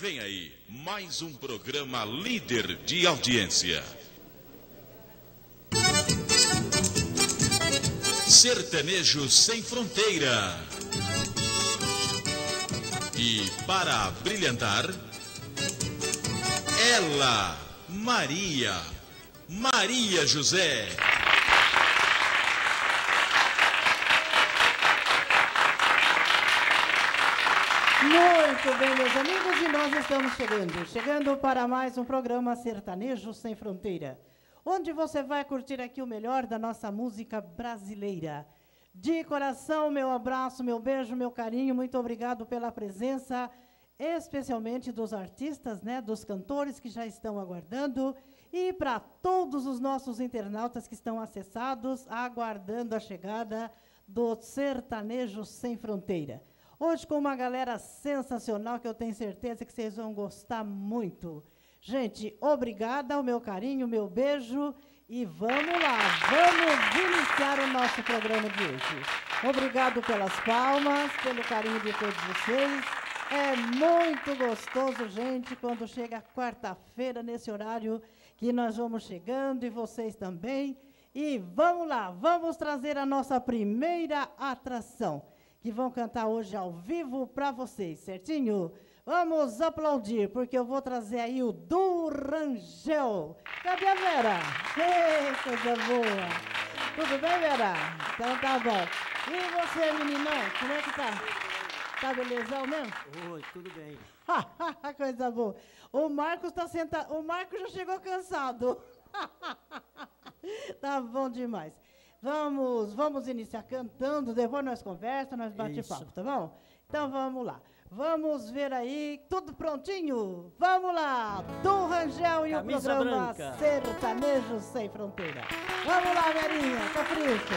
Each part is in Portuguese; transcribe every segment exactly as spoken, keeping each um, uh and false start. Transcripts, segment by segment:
Vem aí, mais um programa líder de audiência. Sertanejo Sem Fronteira. E para brilhantar, ela, Maria, Maria José. Muito bem, meus amigos, e nós estamos chegando, chegando para mais um programa Sertanejo Sem Fronteira, onde você vai curtir aqui o melhor da nossa música brasileira. De coração, meu abraço, meu beijo, meu carinho, muito obrigado pela presença, especialmente dos artistas, né, dos cantores que já estão aguardando, e para todos os nossos internautas que estão acessados, aguardando a chegada do Sertanejo Sem Fronteira. Hoje com uma galera sensacional que eu tenho certeza que vocês vão gostar muito. Gente, obrigada, o meu carinho, o meu beijo e vamos lá, vamos iniciar o nosso programa de hoje. Obrigado pelas palmas, pelo carinho de todos vocês. É muito gostoso, gente, quando chega quarta-feira, nesse horário que nós vamos chegando e vocês também. E vamos lá, vamos trazer a nossa primeira atração, que vão cantar hoje ao vivo para vocês, certinho? Vamos aplaudir, porque eu vou trazer aí o Du Rangel. Cadê a Vera? Ei, coisa boa. Tudo bem, Vera? Então tá bom. E você, meninão, como é que tá? Tá belezão mesmo? Oi, tudo bem. Coisa boa. O Marcos tá sentado. O Marcos já chegou cansado. Tá bom demais. Vamos, vamos iniciar cantando, depois nós conversamos, nós bate papo, tá bom? Então vamos lá. Vamos ver aí, tudo prontinho? Vamos lá! Du Rangel e Camisa o programa branca. Sertanejo Sem Fronteira. Vamos lá, Verinha, capricha.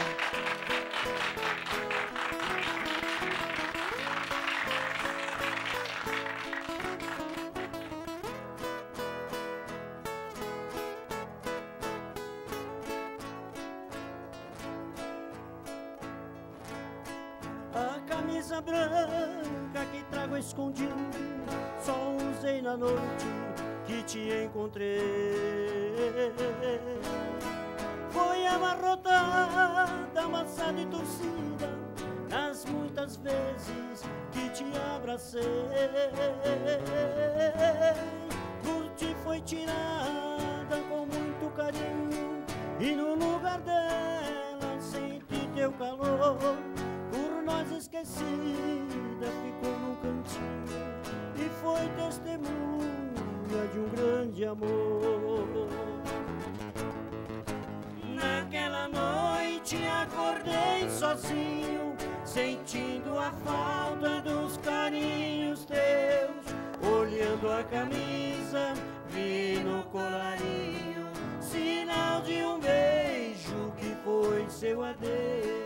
A camisa branca que trago escondido, só usei na noite que te encontrei. Foi amarrotada, amassada e torcida, nas muitas vezes que te abracei. Por ti foi tirada com muito carinho, e no lugar dela senti teu calor. Por nós esquecida, ficou num cantinho e foi testemunha de um grande amor. Naquela noite acordei sozinho, sentindo a falta dos carinhos teus. Olhando a camisa, vi no colarinho sinal de um beijo que foi seu adeus.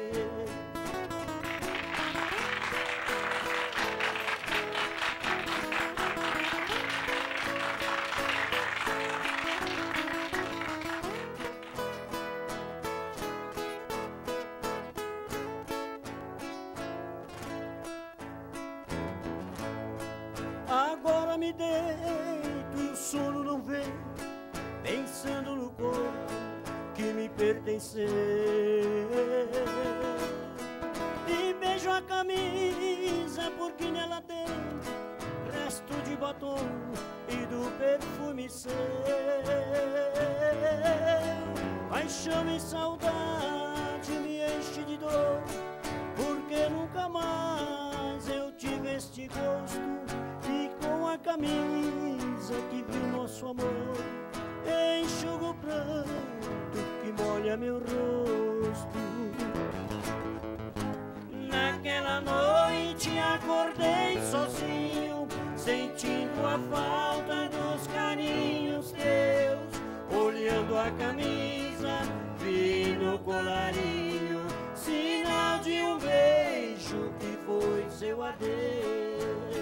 Agora me deito e o sono não vem, pensando no corpo que me pertenceu. E beijo a camisa porque nela tem resto de batom e do perfume seu. Paixão e saudade me enche de dor, porque nunca mais eu tive este gosto. A camisa que viu nosso amor, enxuga o pranto que molha meu rosto. Naquela noite acordei sozinho, sentindo a falta dos carinhos teus. Olhando a camisa, vi no colarinho sinal de um beijo que foi seu adeus.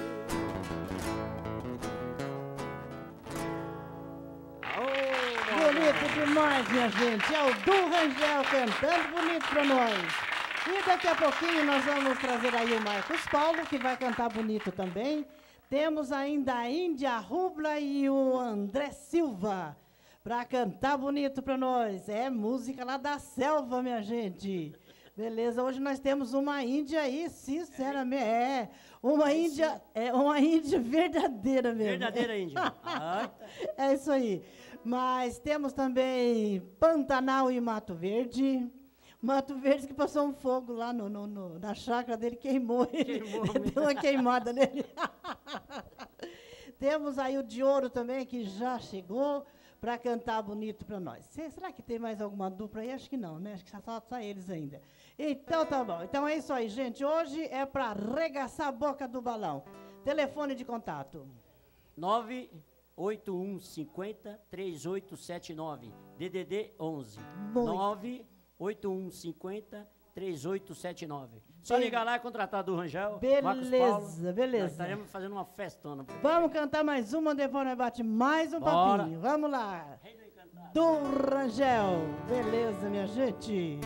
Bonito demais, minha gente. É o Du Rangel cantando bonito pra nós. E daqui a pouquinho nós vamos trazer aí o Marcos Paulo, que vai cantar bonito também. Temos ainda a Índia Rubla e o André Silva para cantar bonito para nós. É música lá da selva, minha gente. Beleza, hoje nós temos uma Índia aí, sinceramente, é, uma Índia, é uma Índia verdadeira mesmo. Verdadeira Índia. É isso aí. Mas temos também Pantanal e Mato Verde. Mato Verde que passou um fogo lá no, no, no, na chácara dele, queimou ele. Queimou deu uma queimada nele. Temos aí o de Ouro também, que já chegou para cantar bonito para nós. Será que tem mais alguma dupla aí? Acho que não, né? Acho que só só eles ainda. Então tá bom. Então é isso aí, gente. Hoje é para arregaçar a boca do balão. Telefone de contato. nove oito um cinco zero três oito sete nove. D D D onze. nove oito um cinco zero três oito sete nove. Só Be ligar lá e contratar do Rangel. Beleza, beleza. Nós estaremos fazendo uma festona. Vamos cantar mais uma, depois nós bate mais um Bora. papinho. Vamos lá. Do Rangel. Beleza, minha gente.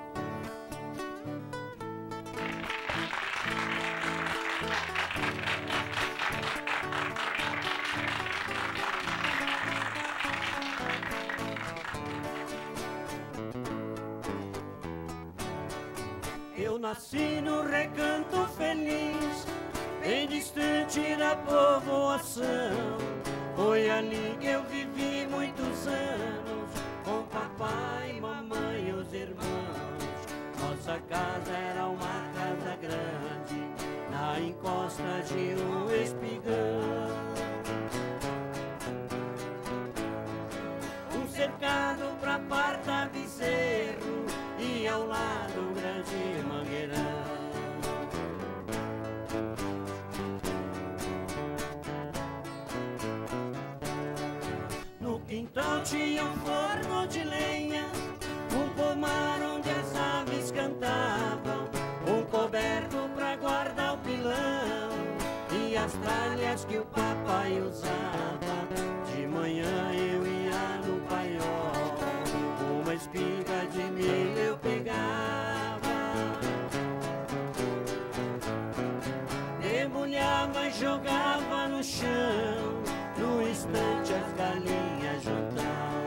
Eu nasci no recanto feliz, bem distante da povoação. Foi ali que eu vivi muitos anos, com papai, mamãe e os irmãos. Nossa casa era uma casa grande, na encosta de um espigão. Um cercado pra parta bezerro, e ao lado um grande mangueirão. No quintal tinha um forno de lenha, um pomar onde as aves cantavam, um coberto pra guardar o pilão e as tralhas que o papai usava. De manhã eu ia no paiol, uma espiga de milho eu pegava, debulhava e jogava no chão, no instante as galinhas juntavam.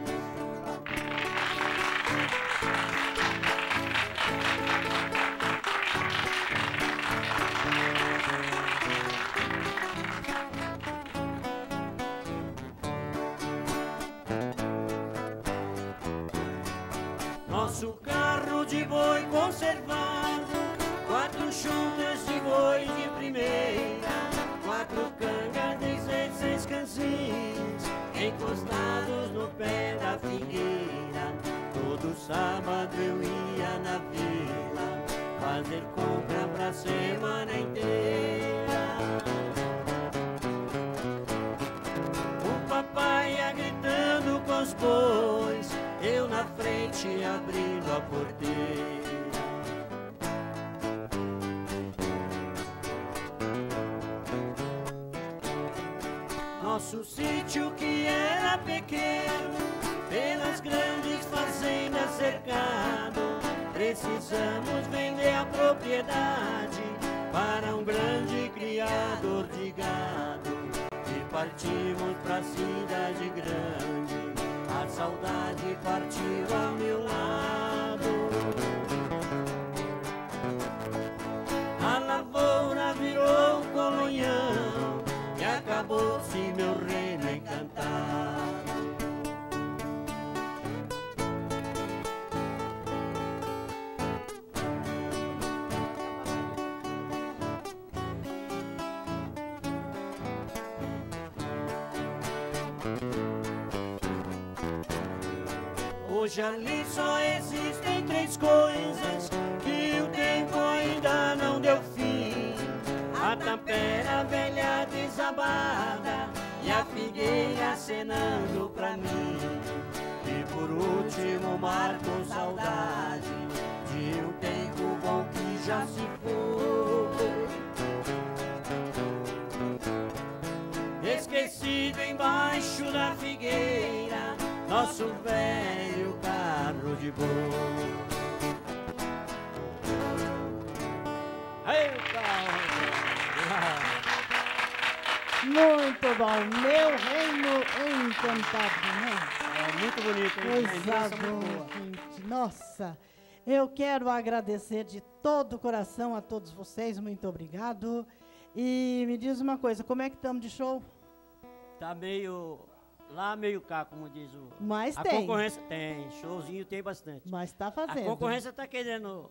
Nosso carro de boi conservado, quatro chuntas de boi de primeira, quatro cangas, dezesseis canzins, encostados no pé da figueira. Todo sábado eu ia na vila, fazer compra pra semana inteira. O papai ia gritando com os bois, eu na frente abrindo a porteira. Nosso sítio que era pequeno, pelas grandes fazendas cercado, precisamos vender a propriedade para um grande criador de gado. E partimos pra cidade grande, a saudade partiu ao meu lado. A lavoura virou um colonhão e acabou-se meu reino encantado. Hoje ali só existem três coisas que o tempo ainda não deu fim: a tapera velha desabada e a figueira acenando pra mim. E por último o mar com saudade de um tempo bom que já se foi, esquecido embaixo da figueira, nosso velho carro de boi. Aí, carro! Muito bom. Meu Reino Encantado, né? É muito bonito, hein? Coisa boa, gente. Nossa, eu quero agradecer de todo o coração a todos vocês. Muito obrigado. E me diz uma coisa, como é que estamos de show? Tá meio... Lá meio cá, como diz o... Mas a tem. concorrência tem, showzinho tem bastante. Mas tá fazendo. A concorrência tá querendo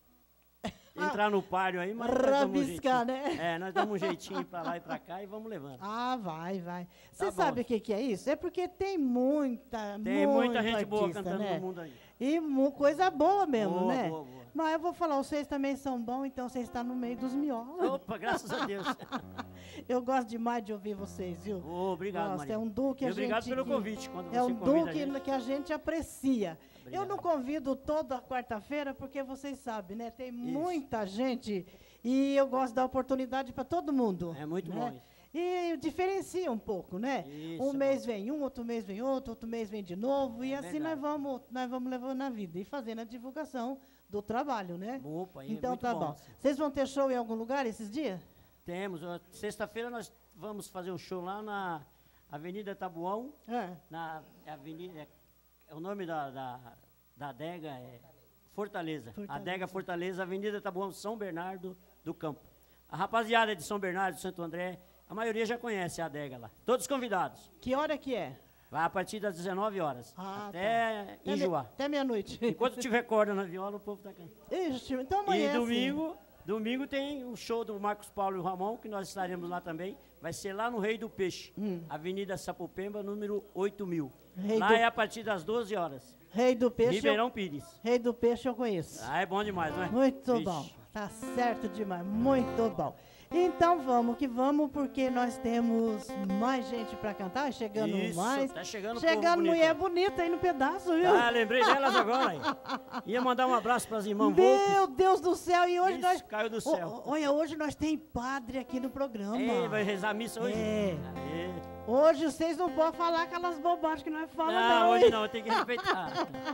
entrar no páreo aí, mas nós damos um Rabiscar, jeitinho. né? É, nós damos um jeitinho pra lá e pra cá e vamos levando. Ah, vai, vai. Você Tá sabe bom. o que, que é isso? É porque tem muita, Tem muita gente artista, boa cantando né? no mundo aí. E mu- coisa boa mesmo, Boa, né? boa, boa. Mas eu vou falar, vocês também são bons, então vocês estão no meio dos miolos. Opa, graças a Deus. Eu gosto demais de ouvir vocês, viu? Ô, obrigado, Nossa, Maria. é um duo que E a obrigado gente... pelo que- convite, quando É você um convida duo a que, gente. que a gente aprecia. Eu Obrigado. não convido toda quarta-feira, porque vocês sabem, né? Tem muita gente e eu gosto da oportunidade para todo mundo. É muito né? bom isso. E diferencia um pouco, né? Isso, um é mês vem um, outro mês vem outro, outro mês vem de novo. E É assim nós verdade. vamos, nós vamos levando na vida e fazendo a divulgação do trabalho, né? Opa, aí é Então muito tá bom, bom. assim. Vocês vão ter show em algum lugar esses dias? Temos. ó, Sexta-feira nós vamos fazer o show lá na Avenida Tabuão. É. Na avenida, é, é o nome da, da, da adega é Fortaleza. Fortaleza. Adega Fortaleza, Avenida Tabuão, São Bernardo do Campo. A rapaziada de São Bernardo, de Santo André, a maioria já conhece a adega lá. Todos convidados. Que hora que é? Vai a partir das dezenove horas. Ah, até Até me- enjoar. Até meia-noite. Enquanto tiver corda na viola, o povo tá cantando. Ixi, então E amanhã. sim. domingo, domingo tem o show do Marcos Paulo e o Ramon, que nós estaremos lá também. Vai ser lá no Rei do Peixe, Avenida Sapopemba, número oito mil. Hum. Rei lá do- é a partir das doze horas. Rei do Peixe. Ribeirão Eu, Pires. Rei do Peixe eu conheço. Ah, é bom demais, não é? Muito Vixe. bom. Tá certo demais. Muito bom. Então vamos que vamos, porque nós temos mais gente para cantar, chegando Isso, mais. tá chegando Chegando povo bonito mulher aí. bonita aí no pedaço, viu? Ah, lembrei delas agora. Aí. Ia mandar um abraço para as irmãs Meu Volpes. Deus do céu, e hoje Isso, nós. caiu do Ô, céu. ô, olha, hoje nós tem padre aqui no programa. Ei, vai rezar a missa hoje? É. Aê. Hoje vocês não podem falar aquelas bobagens que nós falamos, Não, não. hoje hein? não, tem que respeitar.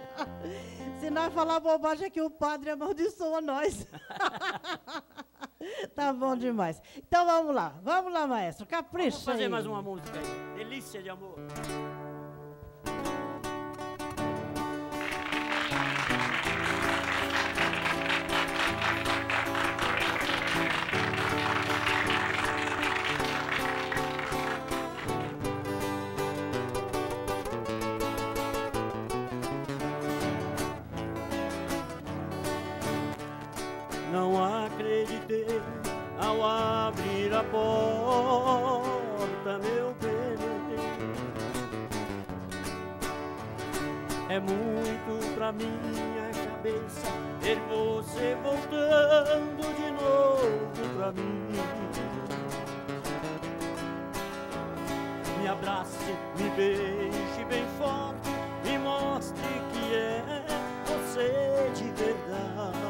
Se nós falar bobagem aqui, o padre amaldiçoa nós. Tá bom demais. Então vamos lá, vamos lá, maestro. Capricha. Vamos fazer aí. mais uma música aí. Delícia de amor. Não acreditei ao abrir a porta, meu bem. É muito pra minha cabeça ver você voltando de novo pra mim. Me abrace, me beije bem forte, me mostre que é você de verdade.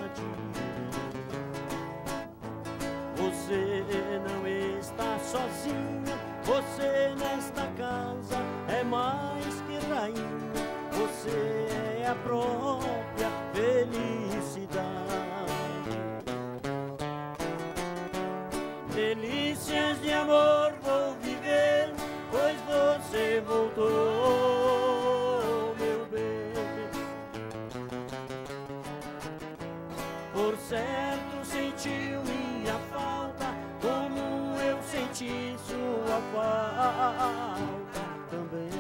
Você não está sozinha, você nesta casa é mais que rainha, você é a própria felicidade. Delícias de amor vou viver, pois você voltou, meu bem. Por certo sentiu minha falta, como eu senti sua falta também.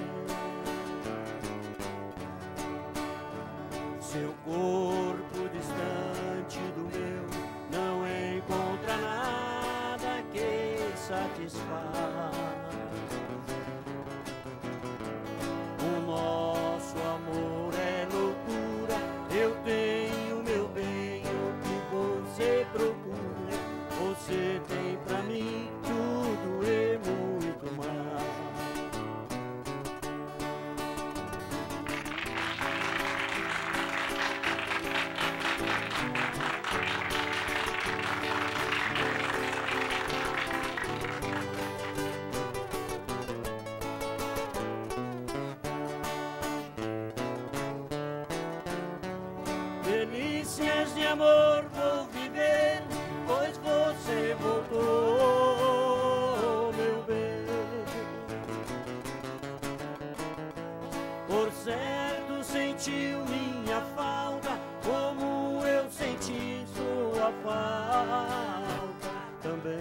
Seu corpo distante do meu não encontra nada que satisfaz. O nosso amor é loucura, eu tenho meu bem, o que você procura, você tem pra mim tudo e muito mais. Delícias de amor vou viver, pois você voltou, meu certo sentiu minha falta, como eu senti sua falta também.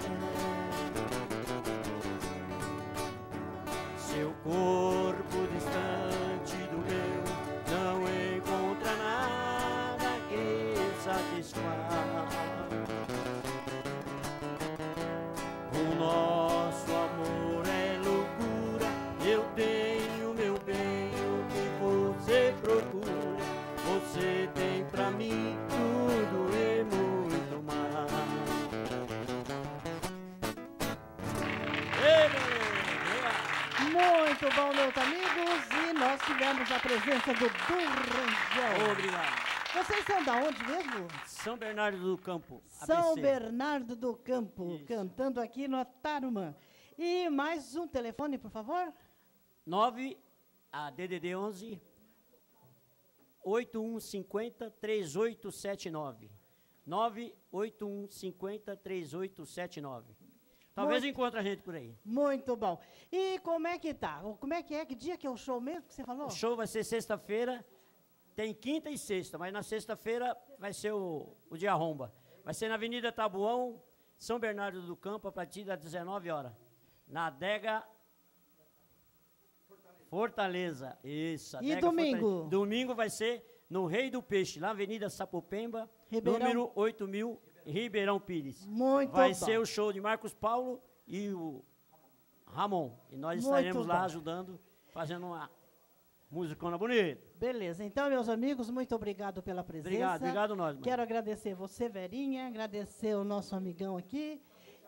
Seu corpo distante do meu não encontra nada que satisfaz. O nosso amor é loucura, eu tenho meu bem, o que você procura, você tem pra mim tudo e muito mais. Muito bom, meus amigos, e nós tivemos a presença do Durangel. Obrigado. Vocês são da onde mesmo? São Bernardo do Campo. São A B C. Bernardo do Campo, Isso. cantando aqui no Tarumã. E mais um telefone, por favor? nove, a D D D onze, oito um cinco zero, três oito sete nove. nove oito um cinco zero, três oito sete nove. Talvez Muito- encontre a gente por aí. Muito bom. E como é que tá? Como é que é? Que dia que é o show mesmo que você falou? O show vai ser sexta-feira, tem quinta e sexta, mas na sexta-feira vai ser o, o dia romba. Vai ser na Avenida Tabuão, São Bernardo do Campo, a partir das dezenove horas. Na adega Fortaleza. Isso. E adega domingo? Fortaleza. Domingo vai ser no Rei do Peixe, lá na Avenida Sapopemba, Ribeirão. número oito mil, Ribeirão Pires. Muito Vai bom. ser o show de Marcos Paulo e o Ramon. E nós Muito estaremos lá bom. ajudando, fazendo uma musicona bonita. Beleza. Então, meus amigos, muito obrigado pela presença. Obrigado, obrigado nós, mãe. Quero agradecer você, Verinha, agradecer o nosso amigão aqui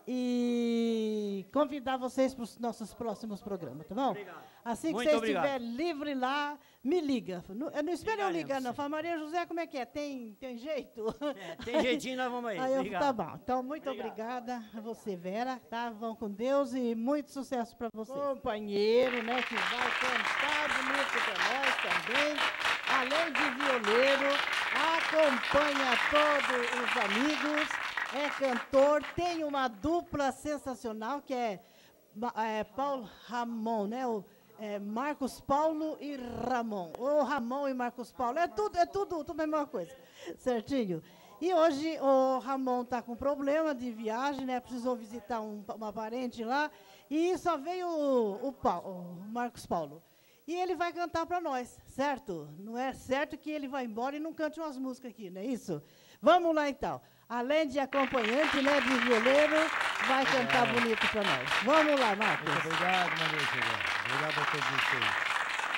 e convidar vocês para os nossos próximos programas, tá bom? Obrigado. Assim que Muito você obrigado. estiver livre lá, me liga. Não, eu não espero eu Ligaremos, ligar, não. sim. Fala, Maria José, como é que é? Tem, tem jeito? É, tem jeitinho, nós vamos aí. Aí eu, Obrigado. tá bom. Então, muito Obrigado. obrigada a você, Vera, tá? Vão com Deus e muito sucesso para você. Companheiro, né, que vai cantar bonito para nós também. Além de violeiro, acompanha todos os amigos, é cantor, tem uma dupla sensacional que é, Ma- é Paulo Ramon, né? O, é Marcos Paulo e Ramon. Ou Ramon e Marcos Paulo. É tudo, é tudo, tudo a mesma coisa. Certinho? E hoje o Ramon está com problema de viagem, né? Precisou visitar um, uma parente lá. E só veio o, o, Paulo, o Marcos Paulo. E ele vai cantar para nós, certo? Não é certo que ele vai embora e não cante umas músicas aqui, não é isso? Vamos lá, então. Além de acompanhante, né, de violeiro, vai cantar bonito para nós. Vamos lá, Marcos. Muito obrigado, Maria José. Obrigado a todos vocês.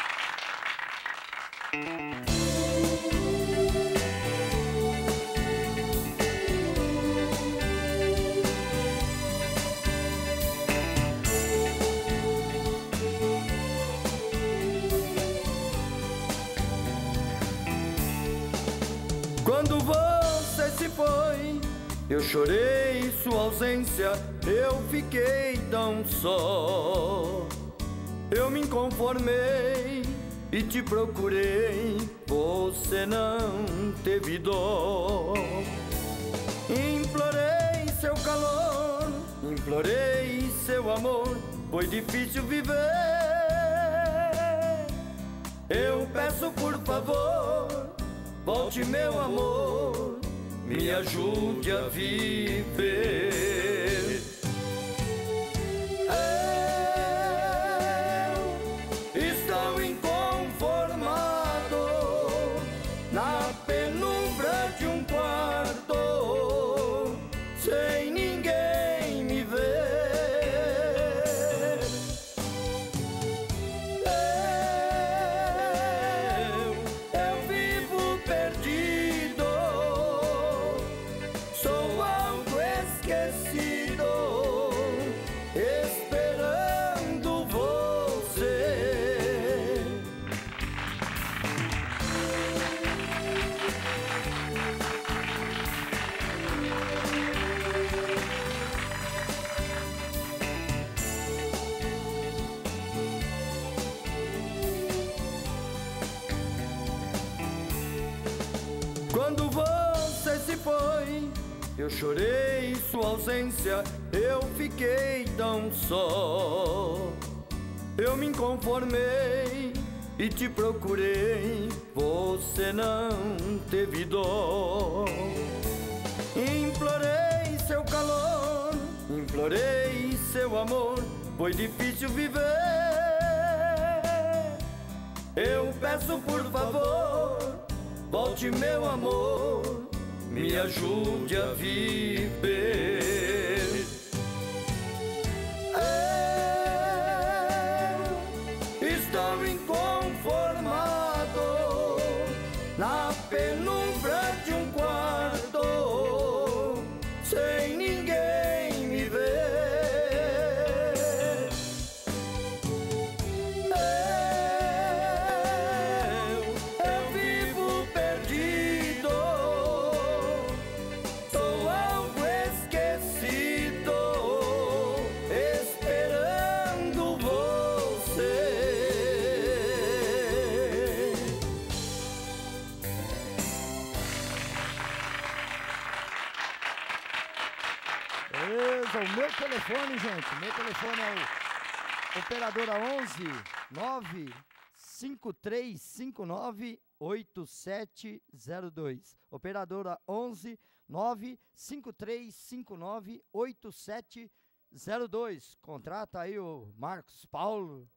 Quando você se foi, eu chorei sua ausência, eu fiquei tão só. Eu me conformei e te procurei, você não teve dó. Implorei seu calor, implorei seu amor, foi difícil viver. Eu peço por favor, volte meu amor, me ajude a viver. Eu estou inconformado na penumbra de um quarto, sem ninguém me ver. Eu, eu vivo perdido, sou algo esquecido, esperando você. Quando você se foi, eu chorei sua ausência, eu fiquei tão só. Eu me conformei e te procurei, você não teve dó. Implorei seu calor, implorei seu amor, foi difícil viver. Eu peço por favor, volte meu amor, me ajude a viver. Eu estou inconformado na penumbra de um quarto, sem ninguém me ver. Eu, eu vivo perdido, sou algo esquecido, esperando você. Beleza, o meu telefone, gente, meu telefone é o operadora onze nove cinco três cinco nove oito sete zero dois. Operadora onze nove cinco três cinco nove oito sete zero dois. Contrata aí o Marcos Paulo.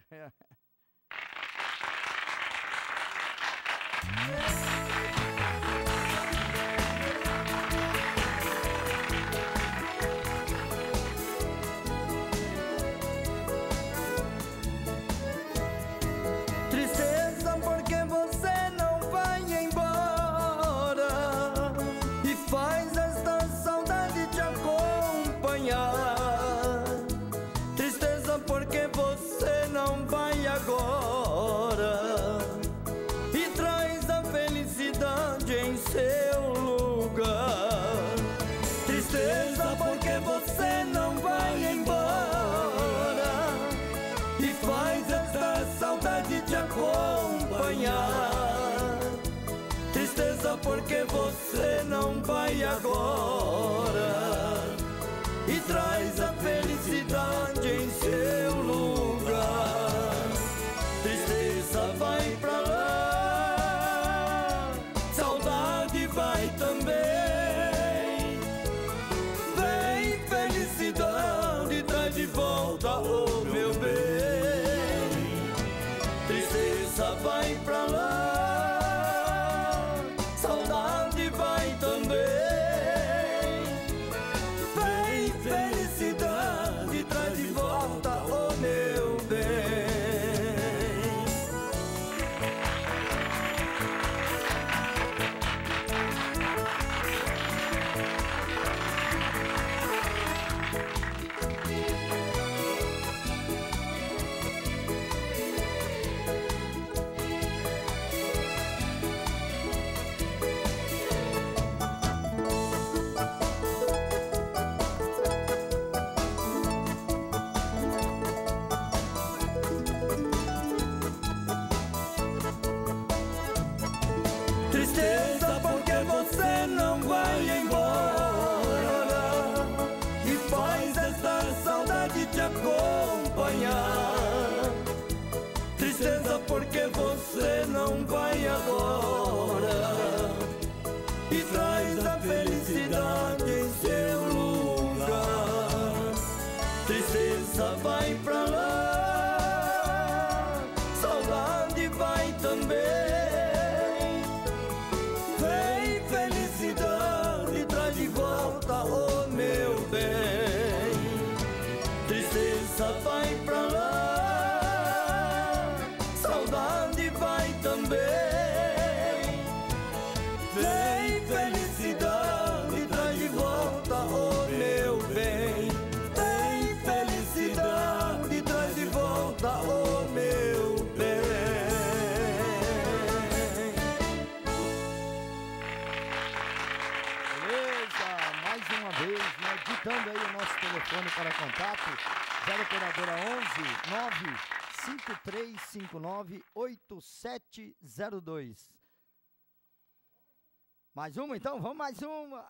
Tristeza porque você não vai embora e faz esta saudade te acompanhar. Tristeza porque você não vai agora e traz a felicidade em seu lugar. Tristeza porque você não vai embora e faz esta saudade te acompanhar. Tristeza porque você não vai agora e traz a felicidade em seu lugar. Tristeza vai pra lá, saudade vai também. Vem felicidade, traz de volta o meu bem. Tristeza vai pra lá, saudade vai também. Vem felicidade, traz de volta o meu bem. Tristeza porque você não vai embora e faz esta saudade te acompanhar. Tristeza porque você não vai agora e traz a felicidade em seu lugar. Tristeza vai pra lá, saudade vai também. Vem felicidade, traz de volta o meu bem. Tristeza vai pra lá, saudade vai também. Vem felicidade, traz de volta o meu bem. Vem felicidade, traz de volta o meu bem. Mais uma vez, né, digitando aí o nosso telefone para contato, zero operadora onze nove cinco três cinco nove oito sete zero dois. Mais uma então? Vamos mais uma!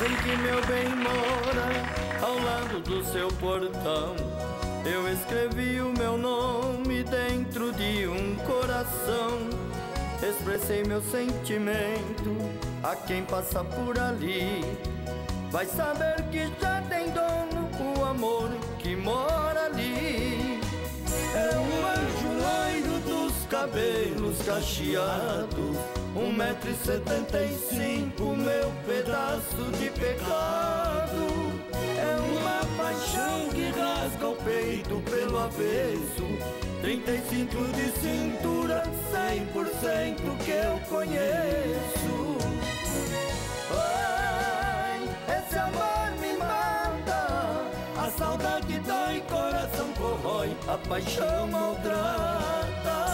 dizem que meu bem mora ao lado do seu portão. Eu escrevi o meu nome dentro de um coração. Expressei meu sentimento a quem passa por ali. Vai saber que já tem dono o amor que mora ali. É um anjo loiro dos cabelos cacheados, um metro e setenta e cinco, meu pedaço de pecado. É uma paixão que rasga o peito pelo avesso, trinta e cinco de cintura, cem por cento que eu conheço. Ai, esse amor me mata, a saudade dói, coração corrói, a paixão maltrata.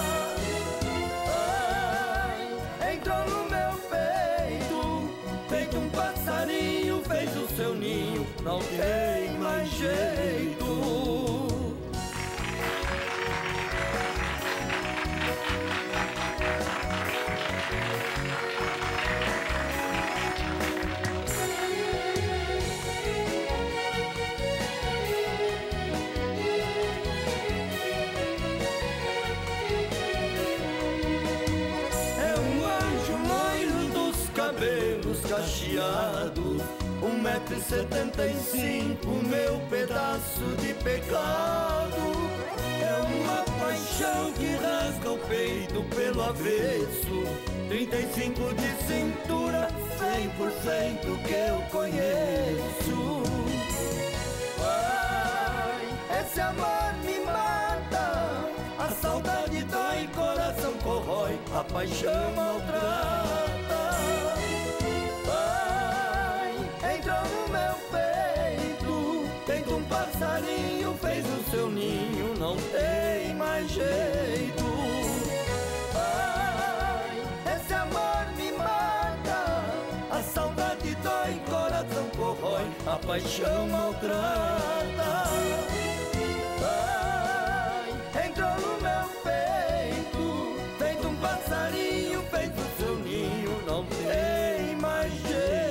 Ai, entrou no meu peito, feito um passarinho, fez o seu ninho, não tem mais jeito. Cacheado, um metro e setenta e cinco, meu pedaço de pecado. É uma paixão que rasga o peito pelo avesso, trinta e cinco de cintura, cem por cento que eu conheço. Ai, esse amor me mata, a saudade dói, coração corrói, a paixão maltrata. Passarinho fez o seu ninho, não tem mais jeito. Ai, esse amor me mata, a saudade dói, coração corrói, a paixão maltrata. Ai, entrou no meu peito, feito um passarinho, fez o seu ninho, não tem mais jeito.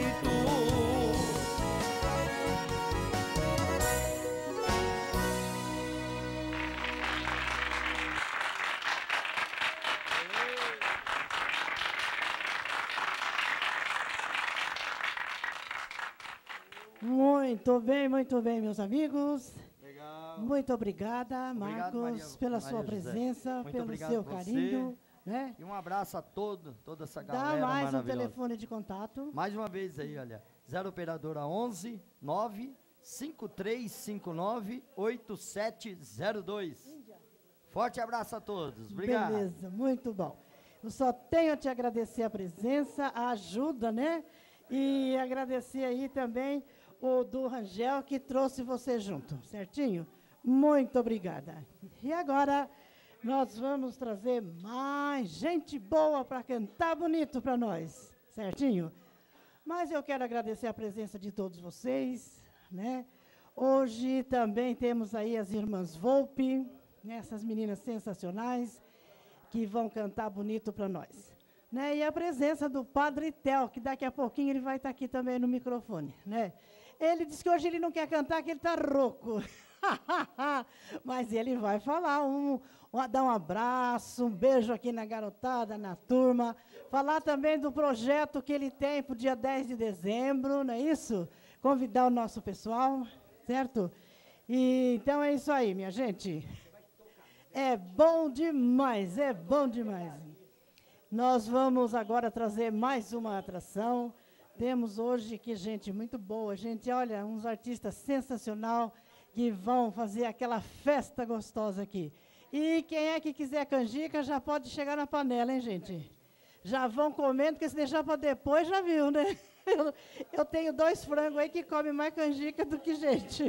Muito bem, muito bem, meus amigos. Legal. Muito obrigada, Obrigado, Marcos, Maria- pela Maria sua José. presença, Muito pelo obrigado seu a você. carinho. Né? E um abraço a todo, toda essa Dá galera mais um maravilhosa. telefone de contato. Mais uma vez aí, olha. zero operadora onze nove cinco três cinco nove oito sete zero dois. Forte abraço a todos. Obrigado. Beleza, muito bom. Eu só tenho a te agradecer a presença, a ajuda, né? E agradecer aí também o do Rangel, que trouxe você junto, certinho? Muito obrigada. E agora nós vamos trazer mais gente boa para cantar bonito para nós, certinho? Mas eu quero agradecer a presença de todos vocês, né? Hoje também temos aí as irmãs Volpe, né? Essas meninas sensacionais que vão cantar bonito para nós. Né? E a presença do Padre Tel, que daqui a pouquinho ele vai estar aqui também no microfone, né? Ele disse que hoje ele não quer cantar, que ele está rouco. Mas ele vai falar, um, um, dar um abraço, um beijo aqui na garotada, na turma. Falar também do projeto que ele tem para o dia dez de dezembro, não é isso? Convidar o nosso pessoal, certo? E, então é isso aí, minha gente. É bom demais, é bom demais. Nós vamos agora trazer mais uma atração. Temos hoje aqui gente muito boa, gente, olha, uns artistas sensacional que vão fazer aquela festa gostosa aqui. E quem é que quiser canjica já pode chegar na panela, hein, gente? Já vão comendo, porque se deixar para depois já viu, né? Eu, eu tenho dois frangos aí que comem mais canjica do que gente.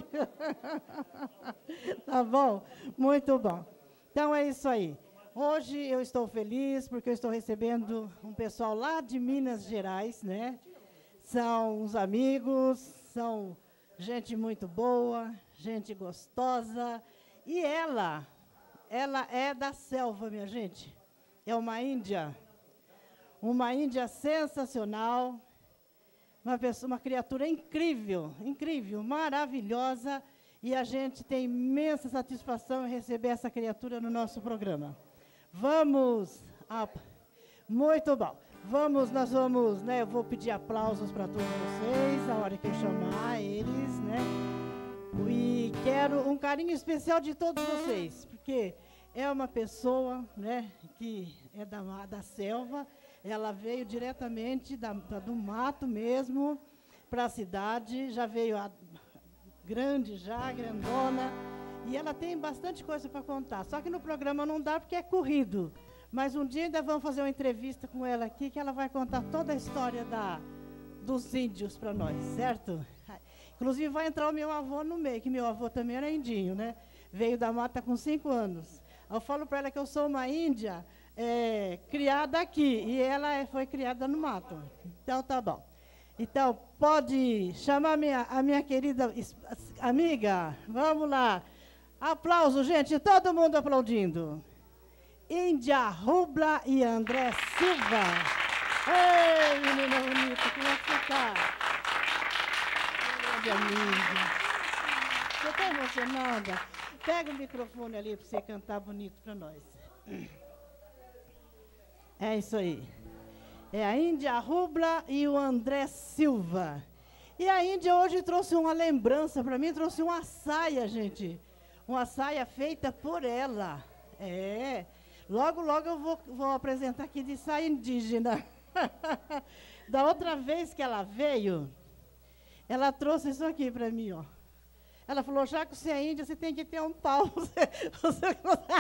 Tá bom? Muito bom. Então é isso aí. Hoje eu estou feliz porque eu estou recebendo um pessoal lá de Minas Gerais, né? São uns amigos, são gente muito boa, gente gostosa. E ela, ela é da selva, minha gente. É uma índia, uma índia sensacional, uma pessoa, uma criatura incrível, incrível, maravilhosa, e a gente tem imensa satisfação em receber essa criatura no nosso programa. Vamos, a, muito bom. Vamos, nós vamos, né? Eu vou pedir aplausos para todos vocês, a hora que eu chamar eles, né? E quero um carinho especial de todos vocês, porque é uma pessoa, né, que é da, da selva, ela veio diretamente da, da, do mato mesmo para a cidade, já veio a, grande já, grandona, e ela tem bastante coisa para contar, só que no programa não dá porque é corrido. Mas um dia ainda vamos fazer uma entrevista com ela aqui, que ela vai contar toda a história da, dos índios para nós, certo? Inclusive vai entrar o meu avô no meio, que meu avô também era indinho, né? Veio da mata com cinco anos. Eu falo para ela que eu sou uma índia é, criada aqui, e ela é, foi criada no mato. Então, tá bom. Então, pode chamar a minha, a minha querida amiga. Vamos lá. Aplauso, gente, todo mundo aplaudindo. Índia Rubla e André Silva. Ei, menina bonita, como é que você está? Grande amiga. Você está emocionada? Pega o microfone ali para você cantar bonito para nós. É isso aí. É a Índia Rubla e o André Silva. E a Índia hoje trouxe uma lembrança para mim, trouxe uma saia, gente. Uma saia feita por ela. É. Logo, logo eu vou, vou apresentar aqui de saia indígena. Da outra vez que ela veio, ela trouxe isso aqui para mim, ó. Ela falou, já que você é índia, você tem que ter um pau. Você, você...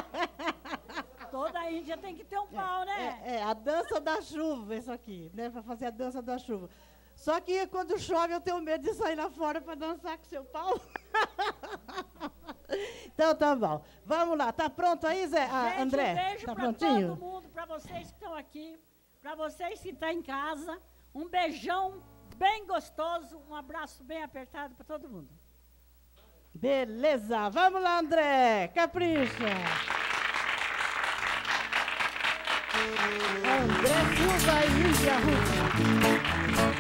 Toda índia tem que ter um pau, é, né? É, é, a dança da chuva, isso aqui, né? Para fazer a dança da chuva. Só que quando chove eu tenho medo de sair lá fora para dançar com seu pau. Então tá bom. Vamos lá. Tá pronto aí, Zé? Ah, Gente, André? um beijo tá para prontinho? todo mundo, para vocês que estão aqui, para vocês que estão em casa. Um beijão bem gostoso, um abraço bem apertado para todo mundo. Beleza. Vamos lá, André. Capricha. André Silva e Índia Rubla.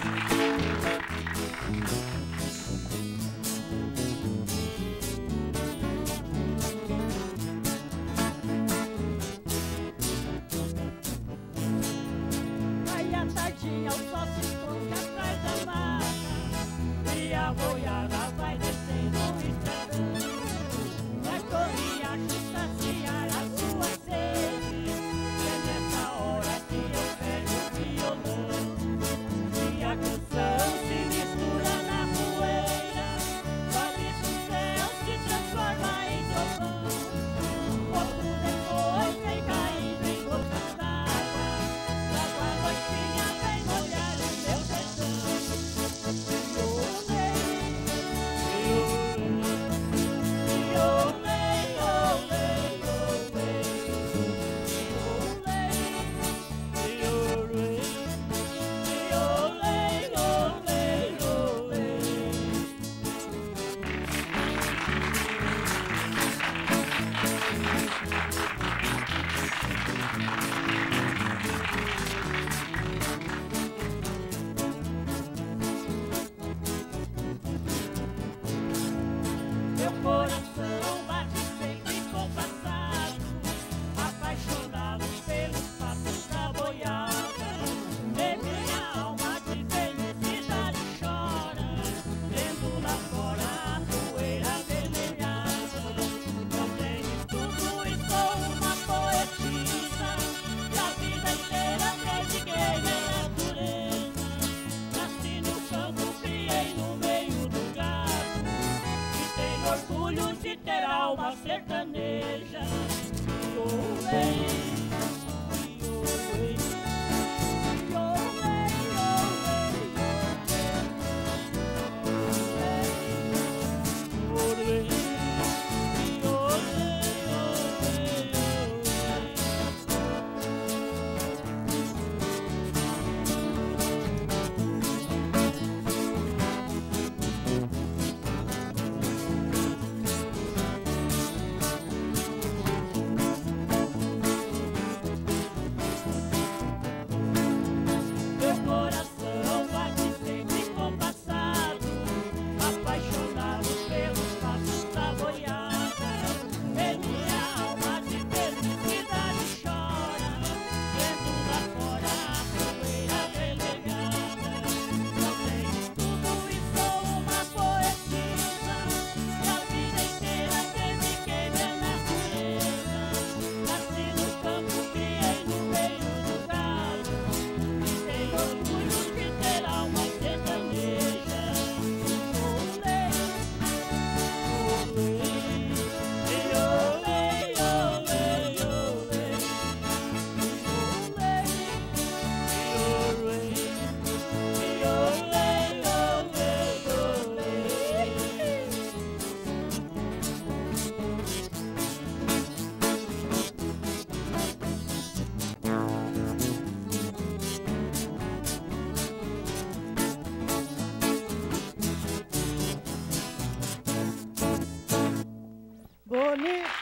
Tardinha, o sol se esconde atrás da mata e a boiada vai descendo o estradão. Vai correr a justa saciar a sua sede, e é nessa hora que eu pego o violão. E a canção se mistura na poeira, vale do céu se transforma em trovão. Pouco depois vem caindo em gotas d'água, logo a noitinha vem molhar o meu sertão. Olê, olê, meu coração bate sempre compassado, apaixonado pelos passos da boiada. E minha alma de felicidade chora, vendo lá fora a poeira avermelhada. Eu tenho tudo e sou uma poetisa,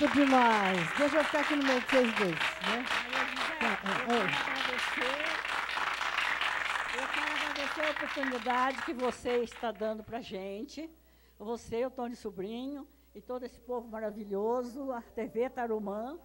gosto demais. Deixa eu ficar aqui no meio de vocês dois, né? Eu quero agradecer, eu quero agradecer a oportunidade que você está dando para a gente. Você, o Tony Sobrinho, e todo esse povo maravilhoso, a T V Tarumã,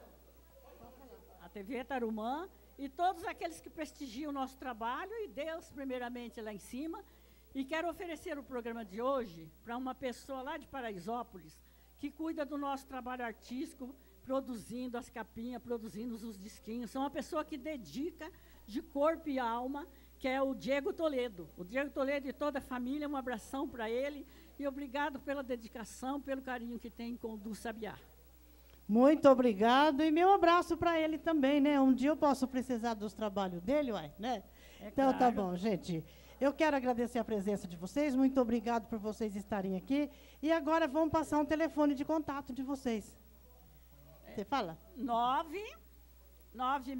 a T V Tarumã, e todos aqueles que prestigiam o nosso trabalho, e Deus, primeiramente, lá em cima. E quero oferecer o programa de hoje para uma pessoa lá de Paraisópolis, que cuida do nosso trabalho artístico, produzindo as capinhas, produzindo os disquinhos. É uma pessoa que dedica de corpo e alma, que é o Diego Toledo. O Diego Toledo e toda a família, um abração para ele. E obrigado pela dedicação, pelo carinho que tem com o Du Sabiá. Muito obrigado. E meu abraço para ele também, né? Um dia eu posso precisar dos trabalhos dele, uai, né? É Então, claro. tá bom, gente. Eu quero agradecer a presença de vocês. Muito obrigado por vocês estarem aqui. E agora vamos passar um telefone de contato de vocês. Você fala? Nove, nove,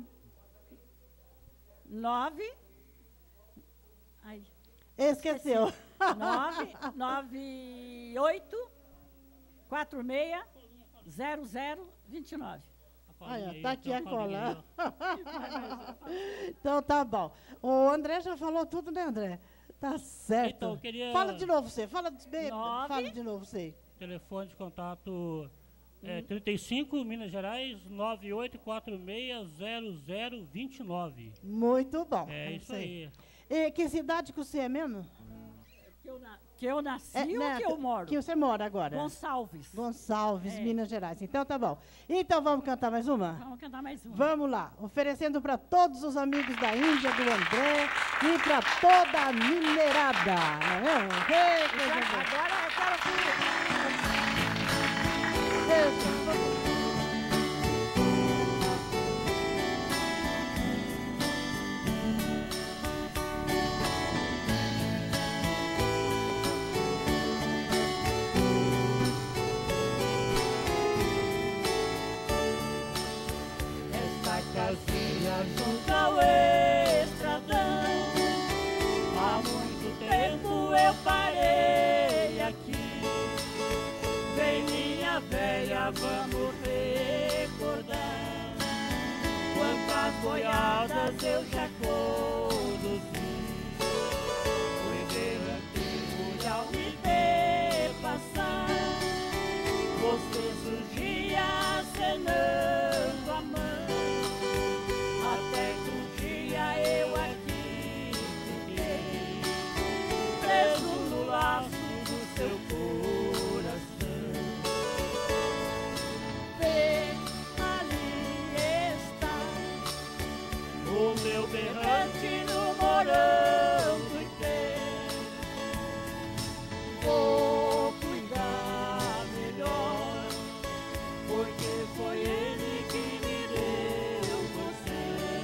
nove, ai, Esqueceu. nove, nove, oito, quatro seis, zero, zero, vinte e nove. Olha, tá aqui a cola. Então tá bom. O André já falou tudo, né, André? Tá certo. Então, eu queria- Fala de novo você. Fala de, Nove. fala de novo você. Telefone de contato é trinta e cinco, Minas Gerais, nove oito quatro seis zero zero dois nove. Muito bom. É isso aí. E que cidade que você é mesmo? Que eu, na- que eu nasci É, ou né, que eu moro? Que você mora agora? Gonçalves. Gonçalves, É. Minas Gerais. Então tá bom. Então vamos cantar mais uma? Vamos cantar mais uma. Vamos lá, oferecendo para todos os amigos da Índia, do André, e para toda a mineirada, não é mesmo? Ei, coisa boa. Agora eu quero que... Beijo. Esta casinha junto ao estradão, há muito tempo eu parei aqui. Vem minha velha, vamos recordar quantas boiadas eu já conduzi. Fui ver antigo ao me ver passar, você surgia acenando a mão, até que um dia eu aqui fiquei, preso no laço do seu coração. Vê, ali está o meu berrante no morão do inteiro. Vou cuidar melhor, porque foi ele que me deu você.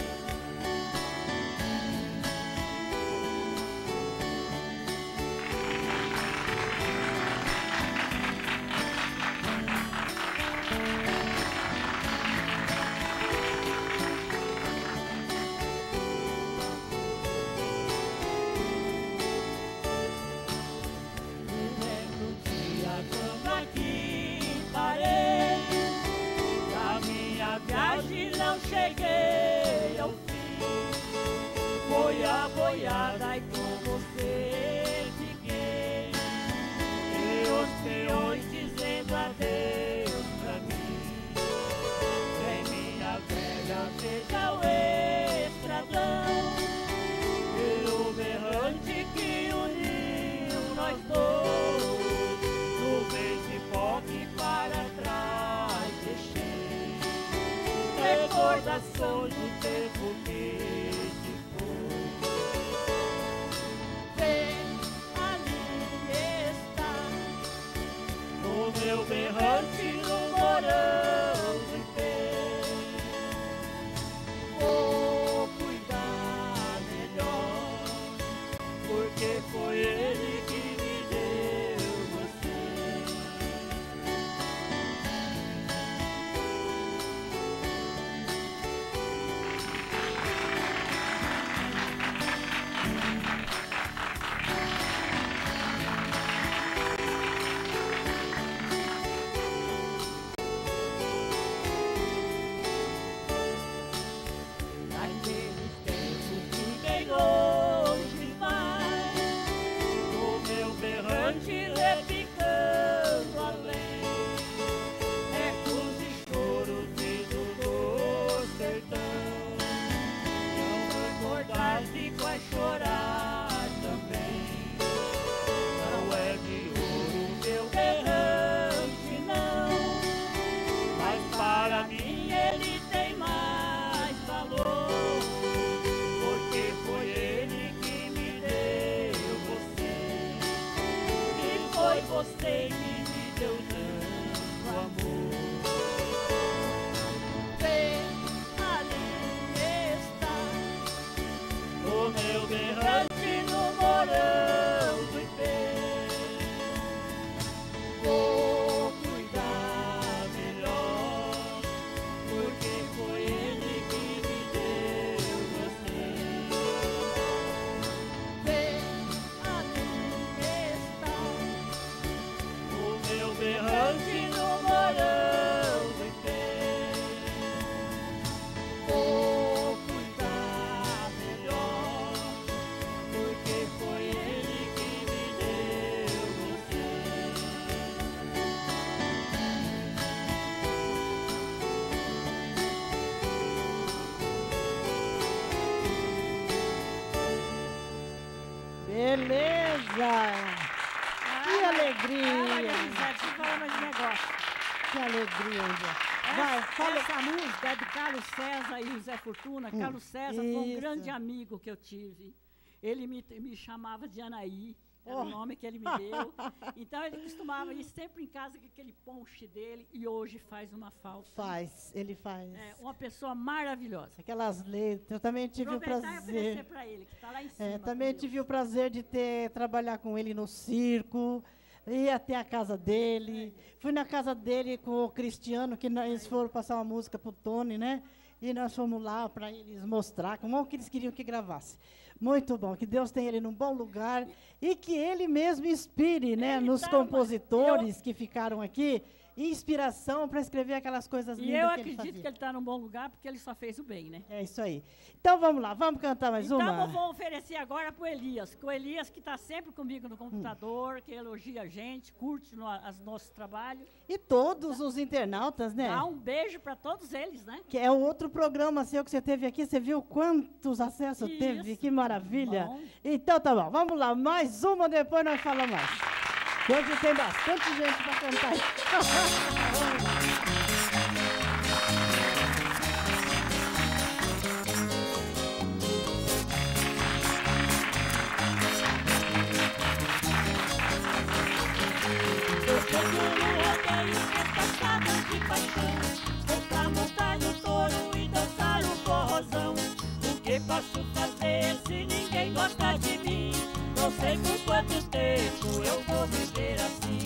Vivendo um dia quando aqui parei, da minha viagem não cheguei ao fim. Foi a boiada e com você fiquei, e os peões dizendo adeus pra mim. Vem minha velha, veja o estradão, e o berrante que uniu nós dois. Nuvens de pó que para trás deixei, recordações do tempo que se foi. Vem, ali está o meu berrante no morão do inteiro. Vou cuidar melhor, porque foi ele que me deu você. Beleza! Que alegria! Maria José, deixa eu falar mais um negócio. Que alegria, Índia. Essa, Vai, fala. essa música é do Carlos César e José Fortuna. Hum, Carlos César foi um isso. grande amigo que eu tive. Ele me, me chamava de Anaí, era Oh. o nome que ele me deu. Então ele costumava ir sempre em casa com aquele ponche dele e hoje faz uma falta. Faz, ele faz. É uma pessoa maravilhosa. Aquelas letras. Eu também tive o Aproveitar e oferecer prazer. para ele, que está lá em cima. É, com também Deus. tive o prazer de ter trabalhar com ele no circo. Ia até a casa dele. Fui na casa dele com o Cristiano, que nós, eles foram passar uma música pro Tony, né? E nós fomos lá para eles mostrar como que eles queriam que gravasse. Muito bom, que Deus tenha ele num bom lugar e que ele mesmo inspire, né, Ele nos tá, compositores que ficaram aqui, inspiração para escrever aquelas coisas E lindas eu que ele acredito fazia. que ele está num bom lugar porque ele só fez o bem, né? É isso aí. Então vamos lá, vamos cantar mais Então uma? eu vou oferecer agora para o Elias, que o Elias que está sempre comigo no computador, que elogia a gente, curte no, as nossos trabalhos. E todos os internautas, né? Dá um beijo para todos eles, né? Que é o outro programa seu que você teve aqui, você viu quantos acessos Isso. teve? Que maravilha. Bom. Então tá bom, vamos lá, mais uma, depois nós falamos mais. Que hoje tem bastante gente para cantar. Eu chego no rodeio, despachada de paixão. Vou pra montar no touro e dançar o forrozão. O que posso fazer se ninguém gosta de mim? Não sei por quanto tempo eu vou viver assim.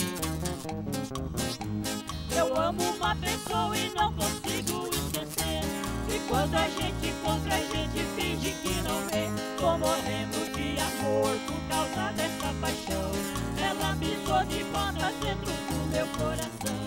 Eu amo uma pessoa e não consigo esquecer. E quando a gente encontra, a gente finge que não vê. Tô morrendo de amor por causa dessa paixão. Ela pisou de botas dentro do meu coração.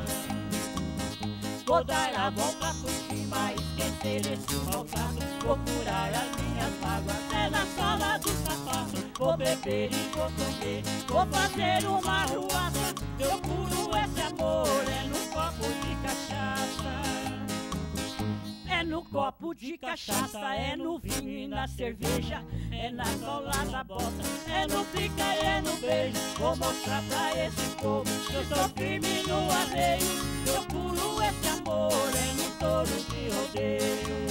Vou dar a volta por cima, esquecer esse maltrato. Vou curar as minhas mágoas, é na sola do sapato. Vou beber e vou comer, vou fazer uma arruaça. Eu curo esse amor, é no copo de cachaça. É no copo de cachaça, é no vinho e na cerveja, é na sola da bota, é no pica e é no beijo. Vou mostrar pra esse povo que eu sou firme no arreio. Eu curo esse amor, é no touro de rodeio.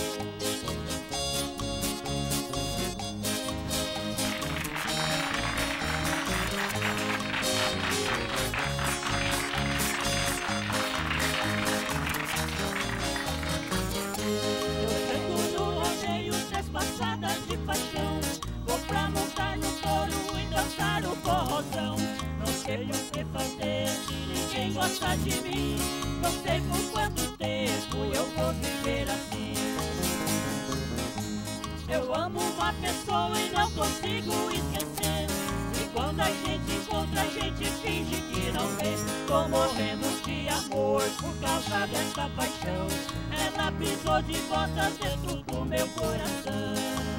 Passadas de paixão, vou pra montar no touro e dançar o forrozão. Não sei o que fazer se ninguém gosta de mim. Não sei por quanto tempo eu vou viver assim. Eu amo uma pessoa e não consigo esquecer. E quando a gente encontra, a gente finge que não vê. Tô morrendo de amor por causa dessa paixão. Ela pisou de botas dentro do meu coração.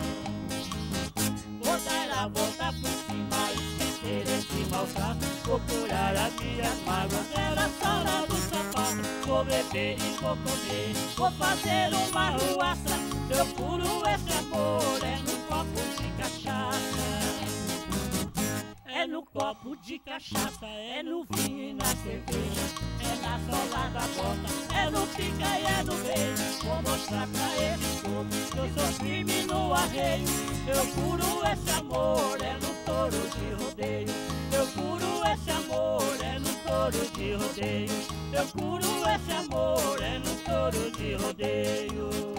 Vou dar a volta por cima, esquecer esse maltrato. Vou curar as minhas mágoas, era sola do sapato. Vou beber e vou comer, vou fazer uma arruaça. Eu curo esse amor, é no copo de cachaça. É no copo de cachaça, é no vinho e na cerveja, é na sola da bota, é no pica e é no beijo. Vou mostrar pra esse povo que eu sou firme no arreio. Eu curo esse amor, é no touro de rodeio. Eu curo esse amor, é no touro de rodeio. Eu curo esse amor, é no touro de rodeio.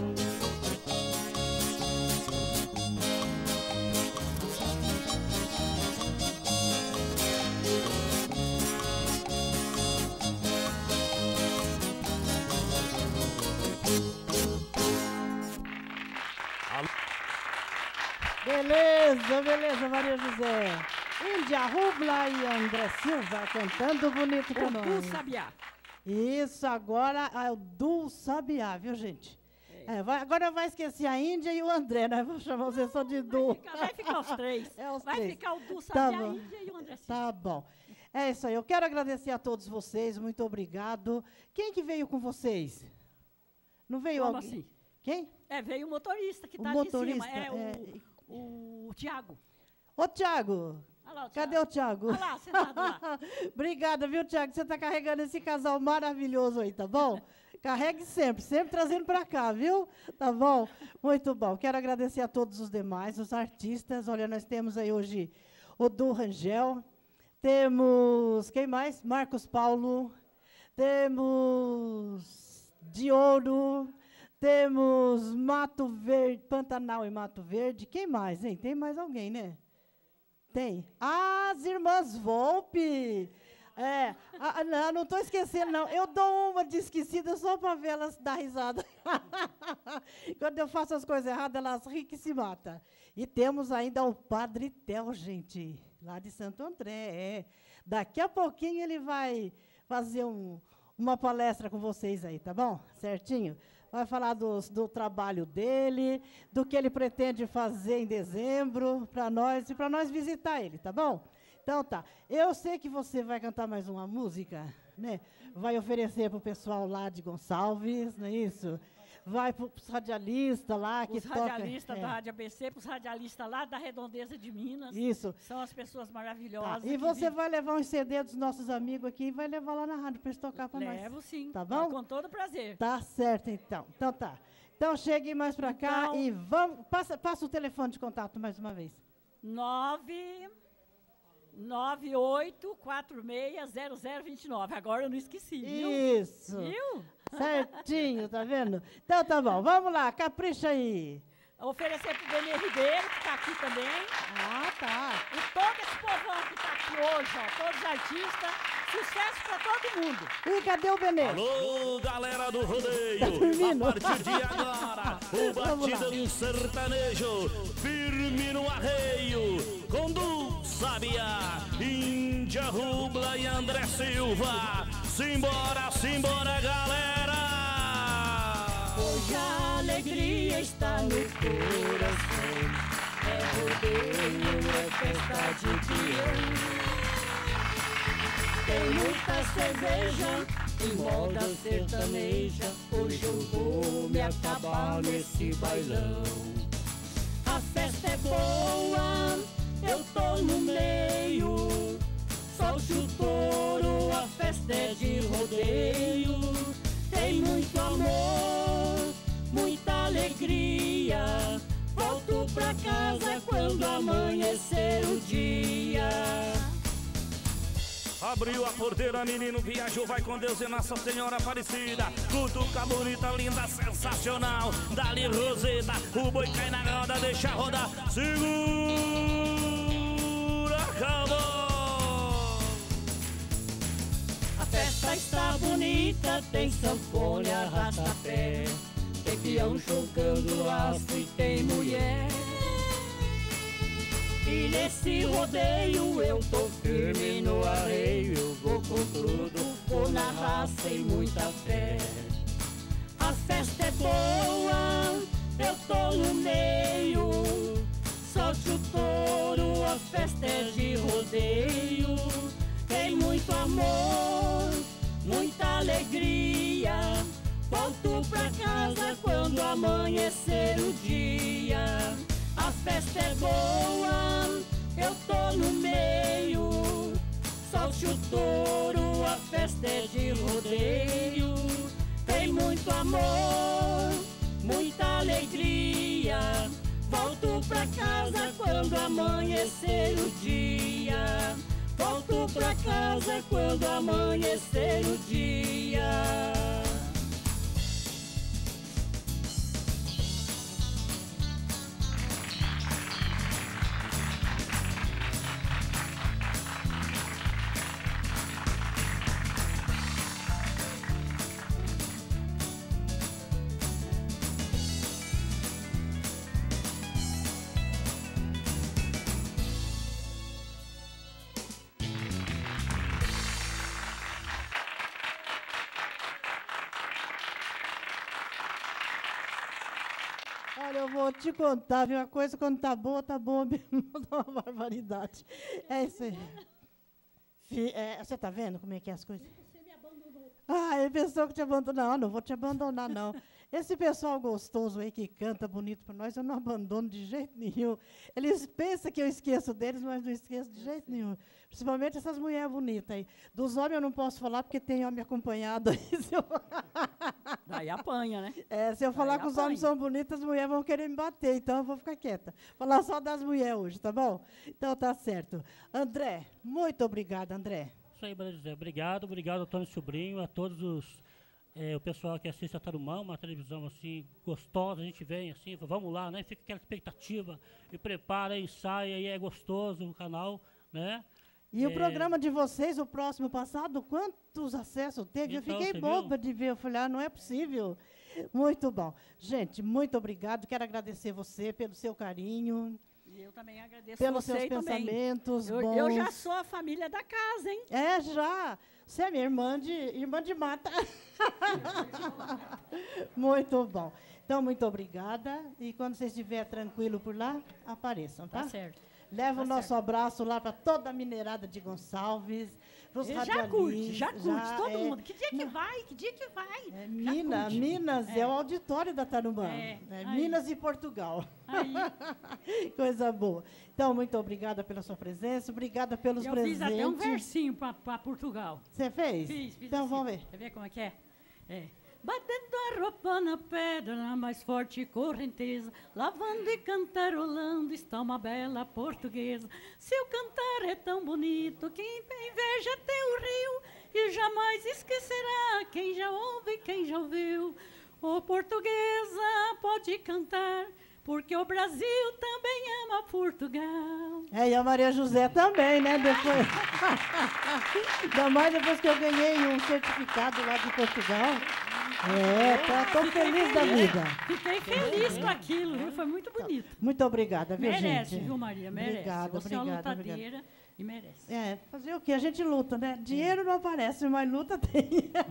Beleza, beleza, Maria José. Índia Rubla e André Silva cantando bonito com O Du nós. Sabiá. Isso, agora é o Du Sabiá, viu, gente? É, vai, agora vai esquecer a Índia e o André, nós vamos chamar vocês só de Du. Vai ficar, vai ficar os três. É os vai três. ficar o Du Tá Sabiá, bom. a Índia e o André Silva. Tá bom. É isso aí, eu quero agradecer a todos vocês, muito obrigado. Quem que veio com vocês? Não veio Como alguém? assim? Quem? É, veio o motorista que O está ali em motorista, cima. É, é, o, o Tiago. Ô, Tiago, Olha lá, o cadê o Tiago? Olha lá, sentado lá. Obrigada, viu, Tiago? Você está carregando esse casal maravilhoso aí, tá bom? Carregue sempre, sempre trazendo para cá, viu? Tá bom? Muito bom. Quero agradecer a todos os demais, os artistas. Olha, nós temos aí hoje o Du Rangel, temos, quem mais? Marcos Paulo, temos Diouro, temos Mato Verde, Pantanal e Mato Verde. Quem mais, hein? Tem mais alguém, né? Tem. Ah, as irmãs Volpe. É. Ah, não, não estou esquecendo, não. Eu dou uma de esquecida só para ver elas dar risada. Quando eu faço as coisas erradas, elas riem que se matam. E temos ainda o Padre Tel, gente, lá de Santo André. É. Daqui a pouquinho ele vai fazer um, uma palestra com vocês aí, tá bom? Certinho? Vai falar dos, do trabalho dele, do que ele pretende fazer em dezembro para nós e para nós visitar ele, tá bom? Então tá. Eu sei que você vai cantar mais uma música, né? Vai oferecer para o pessoal lá de Gonçalves, não é isso? Vai para os radialistas lá que Os toca. radialistas é. da Rádio A B C, para os radialistas lá da Redondeza de Minas. Isso. São as pessoas Tá. maravilhosas. E que você vivem- vai levar um C D dos nossos amigos aqui e vai levar lá na rádio para eles tocar para nós. Levo sim. Tá bom? Com todo prazer. Tá certo, então. Então tá. Então chegue mais para cá Então- e vamos. Passa, passa o telefone de contato mais uma vez. nove nove oito quatro seis zero zero dois nove. Agora eu não esqueci, viu? Isso. Viu? Certinho, tá vendo? Então tá bom. Vamos lá, capricha aí. Oferecer pro Benê Ribeiro, que está aqui também. Ah, tá. E todo esse povão que está aqui hoje, ó, todos os artistas. Sucesso para todo mundo. E cadê o Benê? Alô, galera do Tá rodeio! dormindo? A partir de agora, o Vamos lá. batidão sertanejo, firme no arreio, com Du Sabia, Índia Rubla e André Silva. Simbora, simbora, galera! Hoje a alegria está no coração. É rodeio, é festa de peão. Tem muita cerveja em moda sertaneja. Hoje eu vou me acabar nesse bailão. A festa é boa, eu tô no meio. Solte o touro, a festa é de rodeio. Tem muito amor, muita alegria. Volto pra casa quando amanhecer o dia. Abriu a porteira, menino viajou, vai com Deus e Nossa Senhora Aparecida. Cutuca bonita, linda, sensacional. Dali Roseta, o boi cai na roda, deixa rodar. Segura, acabou. A festa está bonita, tem sanfone, arrasta-pé. Tem peão jogando laço e tem mulher. E nesse rodeio eu tô firme no arreio. Eu vou com tudo, vou na raça e muita fé. A festa é boa, eu tô no meio. Solte o touro, a festa é de rodeio. Tem muito amor, muita alegria. Volto pra casa quando amanhecer o dia. A festa é boa, eu tô no meio. Solte o touro, a festa é de rodeio. Tem muito amor, muita alegria. Volto pra casa quando amanhecer o dia. Volto pra casa quando amanhecer o dia. Olha, eu vou te contar, viu? A coisa quando tá boa, tá boa mesmo. Dá uma barbaridade. É isso aí. Fi- é, você tá vendo como é que é as coisas? Você me abandonou. Ah, ele pensou que te abandonou. Não, não vou te abandonar, não. Esse pessoal gostoso aí que canta bonito para nós, eu não abandono de jeito nenhum. Eles pensam que eu esqueço deles, mas não esqueço de jeito nenhum. Principalmente essas mulheres bonitas aí. Dos homens eu não posso falar porque tem homem acompanhado aí. Se eu, Daí apanha, né? é, se eu falar Daí que os apanha. homens são bonitos, as mulheres vão querer me bater, então eu vou ficar quieta. Falar só das mulheres hoje, tá bom? Então tá certo. André, muito obrigada, André. Isso aí, Maria José. Obrigado, obrigado ao Tony Sobrinho, a todos os é, o pessoal que assiste a Tarumã, uma televisão assim gostosa, a gente vem assim, vamos lá, né? Fica aquela expectativa e prepara e sai, aí é gostoso o canal, né? E É. o programa de vocês, o próximo passado, quantos acessos teve? Então, eu fiquei você boba viu? de ver, eu falei, ah, não é possível. Muito bom. Gente, muito obrigado, quero agradecer você pelo seu carinho, E eu também agradeço pelos você seus também. pensamentos Eu, bons. eu já sou a família da casa, hein? É, já. Você é minha irmã de, irmã de mata. Muito bom. Então, muito obrigada. E quando você estiver tranquilo por lá, apareçam, tá? Tá certo. Leva Tá o nosso certo. abraço lá para toda a minerada de Gonçalves, para os Ele já radialistas. curte, já curte, todo é, mundo. Que dia que vai? Que dia que vai? É, Já Mina, curte. Minas é. É. o auditório da Tarumã. É, É, aí. Minas e Portugal. Aí, Coisa boa. Então, muito obrigada pela sua presença, obrigada pelos eu presentes. fiz até um versinho para Portugal. Você fez? Fiz, fiz Então, assim. vamos ver. Quer ver como é que é? É. Batendo a roupa na pedra, na mais forte correnteza, lavando e cantarolando, está uma bela portuguesa. Seu cantar é tão bonito, quem inveja teu rio, e jamais esquecerá quem já ouve, quem já ouviu. Ô portuguesa, pode cantar, porque o Brasil também ama Portugal. É, e a Maria José também, né? Depois... Ainda mais depois que eu ganhei um certificado lá de Portugal. É, tá, tô feliz da vida. Fiquei feliz com aquilo, viu? Foi muito bonito. Muito obrigada, viu, Merece, gente? viu, Maria? Merece. Obrigada, Você é uma obrigada, lutadeira e merece. É, fazer o quê? A gente luta, né? Dinheiro não aparece, mas luta tem.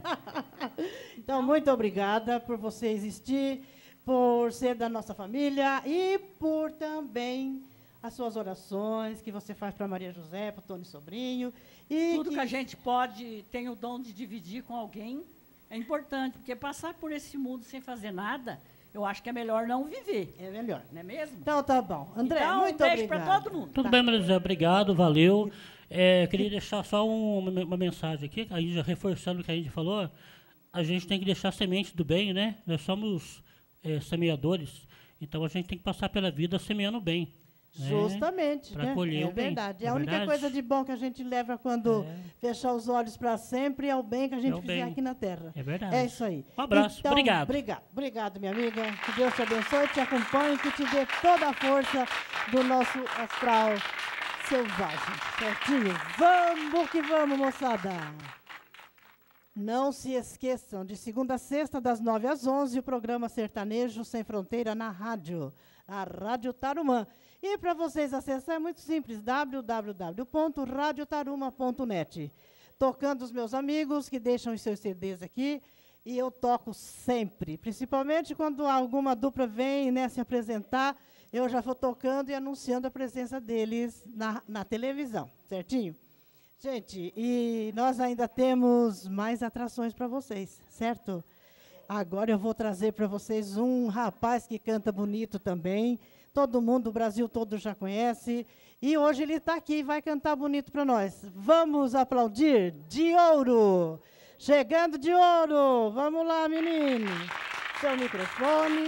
Então, muito obrigada por você existir, por ser da nossa família e por também as suas orações que você faz para Maria José, para o Tony Sobrinho. E Tudo que a gente pode, tem o dom de dividir com alguém, é importante, porque passar por esse mundo sem fazer nada, eu acho que é melhor não viver, É melhor. não é mesmo? Então, tá bom. André, Então, um muito beijo pra obrigada. todo mundo. Tudo Tá. bem, Maria José, obrigado, valeu. É, queria deixar só um- uma, uma mensagem aqui, aí já reforçando o que a gente falou, a gente tem que deixar a semente do bem, né? Nós somos é, semeadores, então a gente tem que passar pela vida semeando bem. né? Justamente, Pra né? colher É o bem, verdade. não A é única verdade? coisa de bom que a gente leva quando É. fechar os olhos para sempre é o bem que a gente É o fizer bem. aqui na Terra. É verdade. É isso aí. Um abraço, Então, obrigado. Obrigado, obrigado, minha amiga. Que Deus te abençoe, te acompanhe, que te dê toda a força do nosso astral selvagem. Certinho? Vamos que vamos, moçada. Não se esqueçam, de segunda a sexta, das nove às onze, o programa Sertanejo Sem Fronteira na rádio, a Rádio Tarumã. E para vocês acessar é muito simples, w w w ponto rádio taruma ponto net. Tocando os meus amigos que deixam os seus C Ds aqui, e eu toco sempre, principalmente quando alguma dupla vem, né, se apresentar, eu já vou tocando e anunciando a presença deles na, na televisão, certinho? Gente, e nós ainda temos mais atrações para vocês, certo? Agora eu vou trazer para vocês um rapaz que canta bonito também. Todo mundo, o Brasil todo já conhece. E hoje ele está aqui e vai cantar bonito para nós. Vamos aplaudir de ouro. Chegando de ouro. Vamos lá, menino. Seu microfone.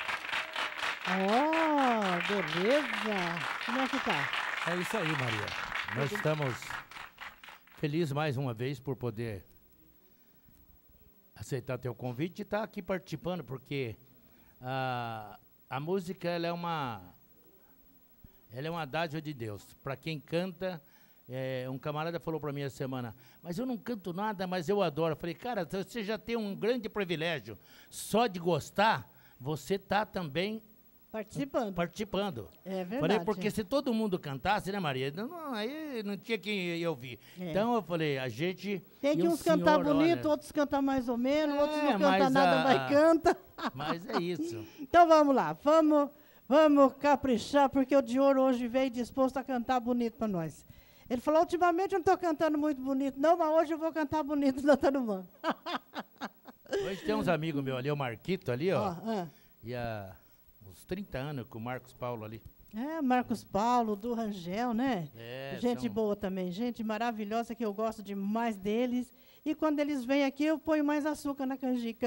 Oh, beleza. Como é que tá? É isso aí, Maria. Nós estamos felizes mais uma vez por poder aceitar teu convite e estar aqui participando, porque a, a música ela é uma ela é uma dádiva de Deus. Para quem canta, é, um camarada falou para mim essa semana, mas eu não canto nada, mas eu adoro. Eu falei, cara, você já tem um grande privilégio. Só de gostar, você está também Participando. participando. É verdade. Falei, porque se todo mundo cantasse, né, Maria? Não, não, aí não tinha quem ia ouvir. É. Então eu falei, a gente. Tem e que o uns cantar senhor, bonito, olha, outros cantar mais ou menos, outros É, não cantam mas nada, a- mas canta. Mas é isso. Então vamos lá, vamos, vamos caprichar, porque o de ouro hoje veio disposto a cantar bonito para nós. Ele falou, ultimamente eu não estou cantando muito bonito, não, mas hoje eu vou cantar bonito na Tarumã. Hoje tem uns amigos meus ali, o Marquito ali, ó. Ó, ah. E há uns trinta anos com o Marcos Paulo ali. É, Marcos Paulo, do Rangel, né? É, gente são- boa também, gente maravilhosa que eu gosto demais deles. E quando eles vêm aqui, eu ponho mais açúcar na canjica.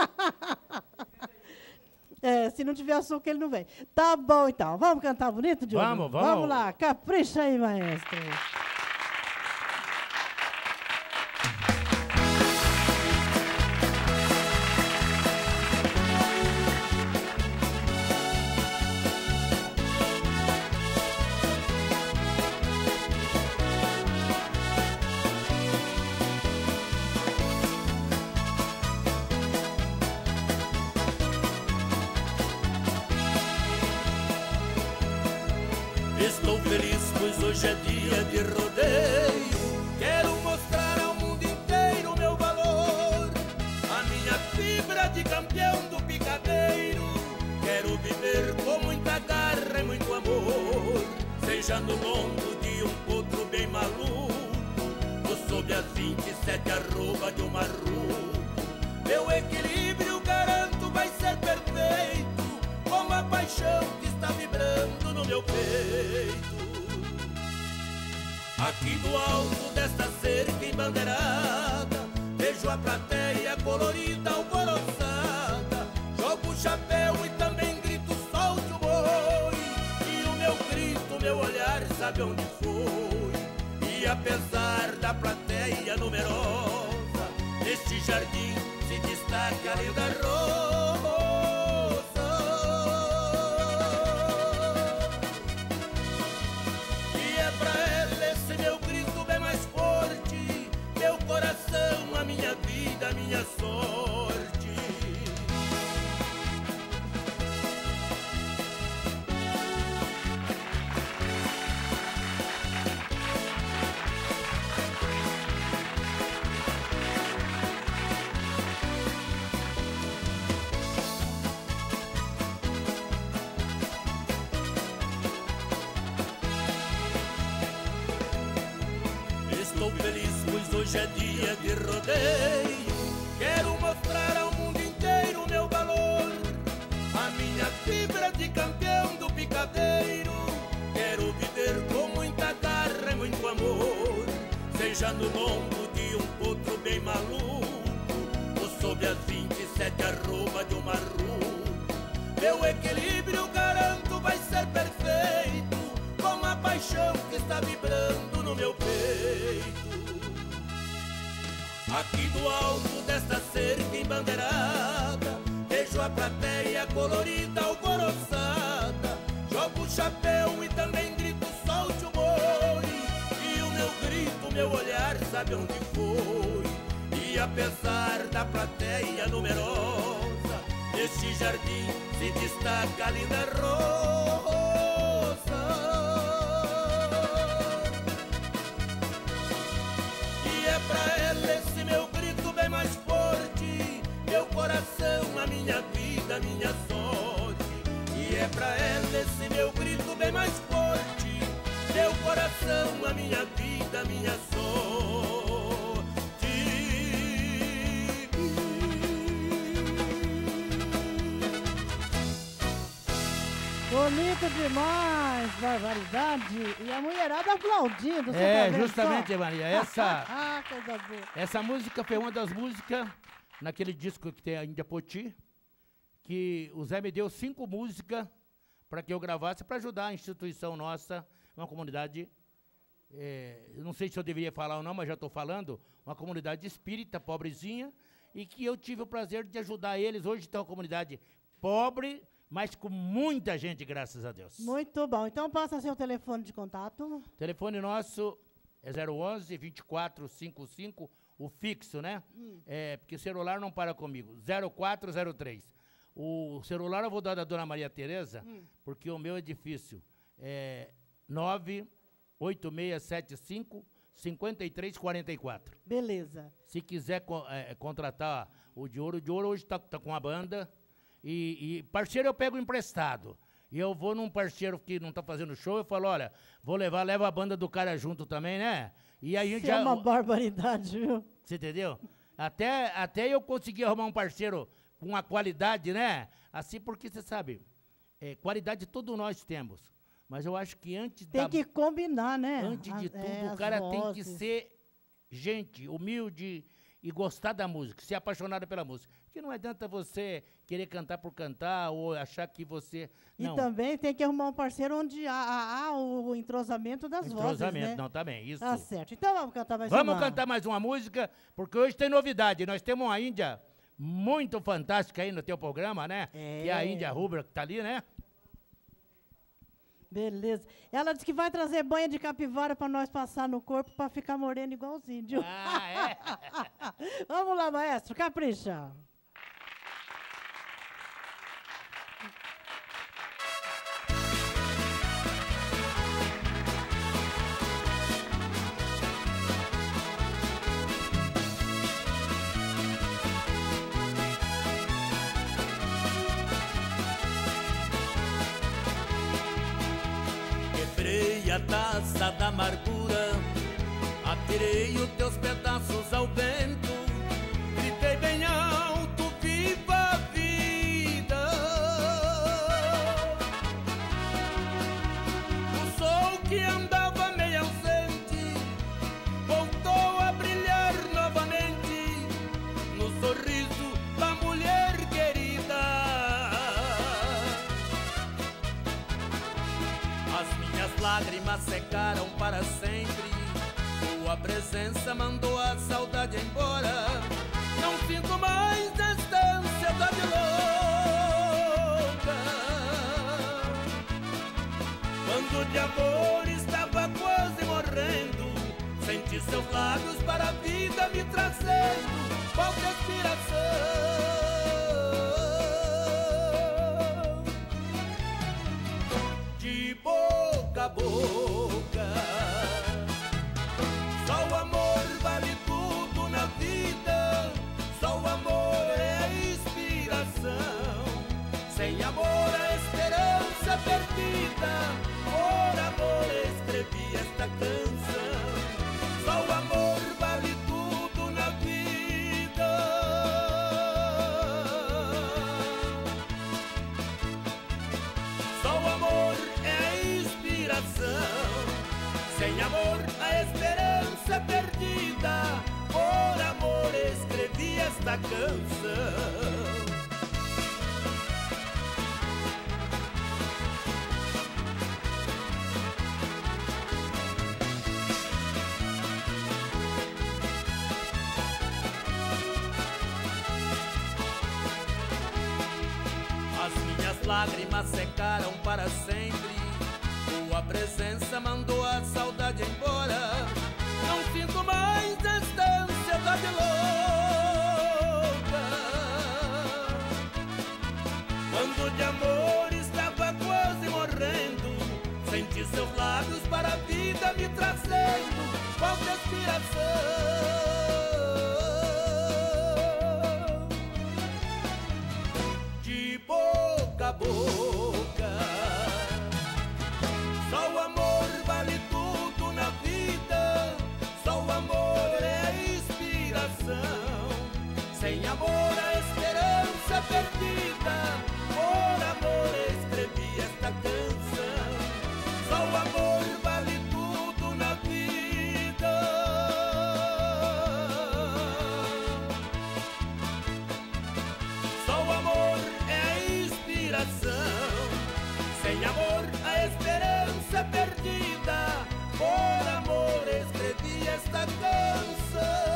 É, se não tiver açúcar, ele não vem. Tá bom, então. Vamos cantar bonito, Diogo? Vamos, vamos. Vamos lá, capricha aí, maestro. Estou feliz, pois hoje é dia de rodeio. Quero mostrar ao mundo inteiro o meu valor, a minha fibra de campeão do picadeiro. Quero viver com muita garra e muito amor, seja no lombo de um potro bem maluco, ou sob as vinte e sete arroba de um marruco. Meu equilíbrio, garanto, vai ser perfeito, com a paixão que está vibrando no meu peito. Aqui do alto desta cerca embandeirada, vejo a plateia colorida, alvoroçada. Jogo o chapéu e também grito, solte o boi. E o meu grito, meu olhar sabe onde foi. E apesar da plateia numerosa, neste jardim se destaca a linda rosa. E é pra ela esse meu grito bem mais forte, meu coração, a minha vida, a minha sorte. Estou feliz, pois hoje é dia de rodeio. Quero mostrar ao mundo inteiro o meu valor, a minha fibra de campeão do picadeiro. Quero viver com muita garra e muito amor, seja no lombo de um potro bem maluco, ou sob as vinte e sete arroba de um marruco. Meu equilíbrio, garanto, vai ser perfeito, com a paixão que está vibrando no meu peito. Aqui do alto desta cerca embandeirada, vejo a plateia colorida, alvoroçada. Jogo o chapéu e também grito, solte o boi. E o meu grito, meu olhar sabe onde foi. E apesar da plateia numerosa, neste jardim se destaca a linda rosa. E é pra ela esse meu grito bem mais forte, meu coração, a minha vida, a minha sorte. E é pra ela esse meu grito bem mais forte, meu coração, a minha vida, a minha sorte. Bonito demais, barbaridade. E a mulherada aplaudindo. você É, tá vendo justamente, só? Maria, essa, Ah, coisa boa. essa música foi uma das músicas naquele disco que tem a Índia Poti, que o Zé me deu cinco músicas para que eu gravasse para ajudar a instituição nossa, uma comunidade, é, eu não sei se eu deveria falar ou não, mas já estou falando, uma comunidade espírita, pobrezinha, e que eu tive o prazer de ajudar eles. Hoje tem uma comunidade pobre, mas com muita gente, graças a Deus. Muito bom. Então passa seu telefone de contato. Telefone nosso é zero onze, vinte e quatro, cinquenta e cinco, o fixo, né? Hum. É, porque o celular não para comigo. zero quatro zero três. O celular eu vou dar da dona Maria Tereza, Hum. porque o meu é difícil. É nove oito seis sete cinco, cinco três quatro quatro. Beleza. Se quiser co- é, contratar o de ouro, o de ouro hoje está tá com a banda. E, e parceiro eu pego emprestado. E eu vou num parceiro que não tá fazendo show, eu falo, olha, vou levar, leva a banda do cara junto também, né? E aí a gente Isso é já... uma barbaridade, viu? Você entendeu? Até, até eu consegui arrumar um parceiro com uma qualidade, né? Assim, porque você sabe, é, qualidade todos nós temos. Mas eu acho que antes Tem da, que combinar, né? antes de As- tudo, é, o as cara tem que vozes. ser gente, humilde e gostar da música, ser apaixonado pela música. Porque não adianta você querer cantar por cantar ou achar que você... E Não, também tem que arrumar um parceiro onde há, há- há o entrosamento das entrosamento, vozes, né? não, tá bem, isso. Tá certo. Então vamos cantar mais Vamos uma. cantar mais uma música, porque hoje tem novidade. Nós temos uma índia muito fantástica aí no teu programa, né? Que é a É. Índia Rubra, que tá ali, né? Beleza. Ela disse que vai trazer banha de capivara para nós passar no corpo para ficar moreno igual os índios. Ah, é? Vamos lá, maestro, capricha. Quebrei a taça da amargura, atirei os teus pedaços ao vento, gritei bem alto, viva a vida. O sol que andava meio ausente voltou a brilhar novamente no sorriso da mulher querida. As minhas lágrimas secaram para sempre, tua presença mandou a saudade embora. Não sinto mais esta ansiedade louca. Quando de amor estava quase morrendo, senti seus lábios para a vida me trazendo falta inspiração. De boca a boca, só o amor vale tudo na vida, só o amor é a inspiração. Sem amor a esperança perdida, por amor escrevi esta canção. Só o amor vale tudo na vida. Só o amor é a inspiração. Sem amor a esperança perdida, por amor escrevi esta canção. As minhas lágrimas secaram para sempre, tua presença mandou a saudade embora. Não sinto mais esta ansiedade louca. Quando de amor estava quase morrendo, senti seus lábios para a vida me trazendo falta inspiração. De boca a boca, só o amor vale tudo na vida, só o amor é a inspiração. Sem amor a esperança perdida, por amor escrevi esta canção. Só o amor vale tudo na vida. Só o amor é a inspiração. Sem amor a esperança perdida, por amor escrevi esta canção.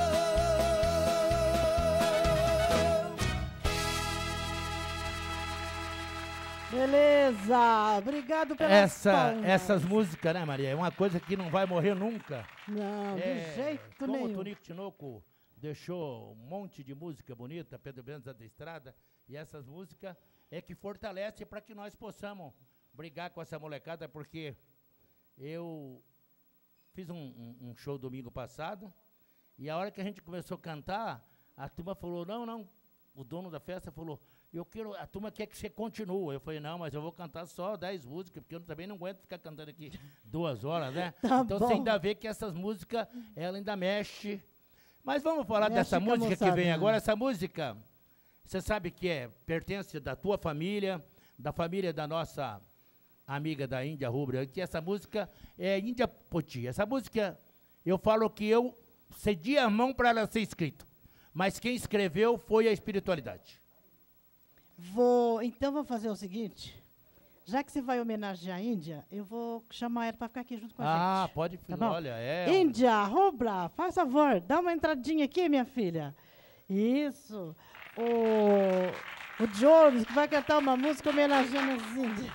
Beleza. Obrigado pelas Essa, palmas. essas músicas, né, Maria? É uma coisa que não vai morrer nunca. Não, É, de jeito como nenhum. o Tonico Tinoco deixou um monte de música bonita, Pedro Benza da Estrada, e essas músicas é que fortalece para que nós possamos brigar com essa molecada, porque eu fiz um, um- um show domingo passado, e a hora que a gente começou a cantar, a turma falou, não, não, o dono da festa falou, eu quero, a turma quer que você continue. Eu falei, não, mas eu vou cantar só dez músicas, porque eu também não aguento ficar cantando aqui duas horas, né? Tá então bom. você ainda vê que essas músicas, ela ainda mexe Mas vamos falar Mexe dessa com a música que moçada. vem agora. Essa música, você sabe que é, pertence da tua família, da família da nossa amiga da Índia Rubra, que essa música é Índia Poti. Essa música, eu falo que eu cedi a mão para ela ser escrita, mas quem escreveu foi a espiritualidade. Vou, então vou fazer o seguinte, já que você vai homenagear a Índia, eu vou chamar ela para ficar aqui junto com a Ah, gente. pode, Tá bom? olha, é... Índia, Rubla, faz favor, dá uma entradinha aqui, minha filha. Isso. O, o Jones, que vai cantar uma música homenageando as Índias.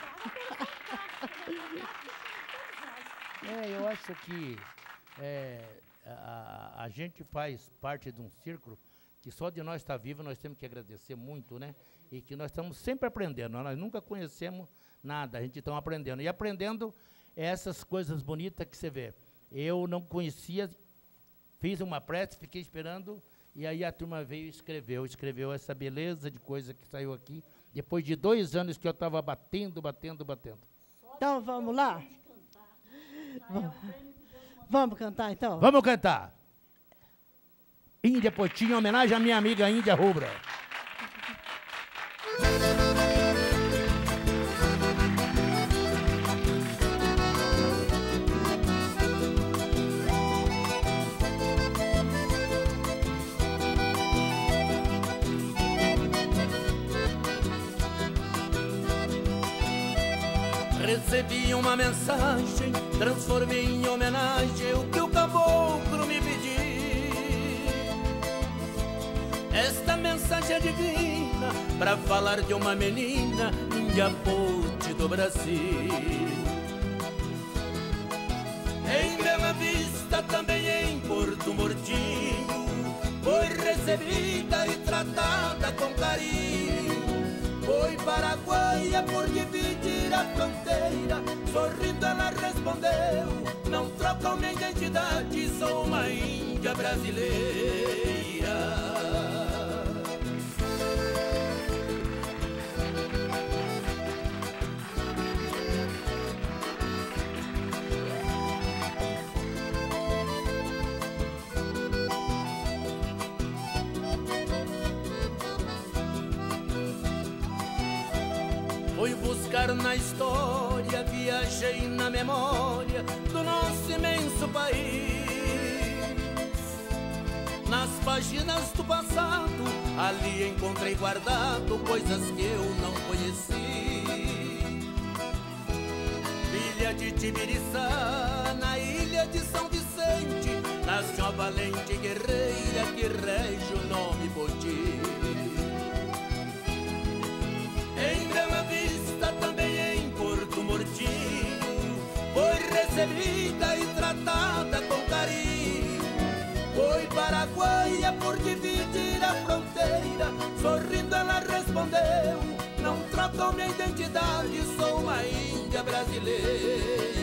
É, eu acho que é, a, a gente faz parte de um círculo que só de nós estar vivo nós temos que agradecer muito, né? E que nós estamos sempre aprendendo, nós nunca conhecemos nada, a gente está aprendendo. E aprendendo essas coisas bonitas que você vê. Eu não conhecia, fiz uma prece, fiquei esperando, e aí a turma veio e escreveu, escreveu essa beleza de coisa que saiu aqui, depois de dois anos que eu estava batendo, batendo, batendo. Então vamos lá? Vamos, vamos cantar então? Vamos cantar. Índia Poti, em homenagem à minha amiga Índia Rubra. Recebi uma mensagem, transformei em homenagem o que o caboclo me pediu. Esta mensagem é divina para falar de uma menina Índia Poti do Brasil. Em Bela Vista, também em Porto Murtinho, foi recebida e tratada com carinho. Foi paraguaia por dividir a fronteira, sorrindo ela respondeu: não trocam minha identidade, sou uma índia brasileira. Fui buscar na história, viajei na memória do nosso imenso país. Nas páginas do passado, ali encontrei guardado coisas que eu não conheci. Filha de Tibiriçá, na ilha de São Vicente, nasce uma valente guerreira que rege o nome Poti. Em Bela Vista, também em Porto Murtinho, foi recebida e tratada com carinho. Foi paraguaia por dividir a fronteira, sorrindo ela respondeu: não trocam minha identidade, sou uma índia brasileira.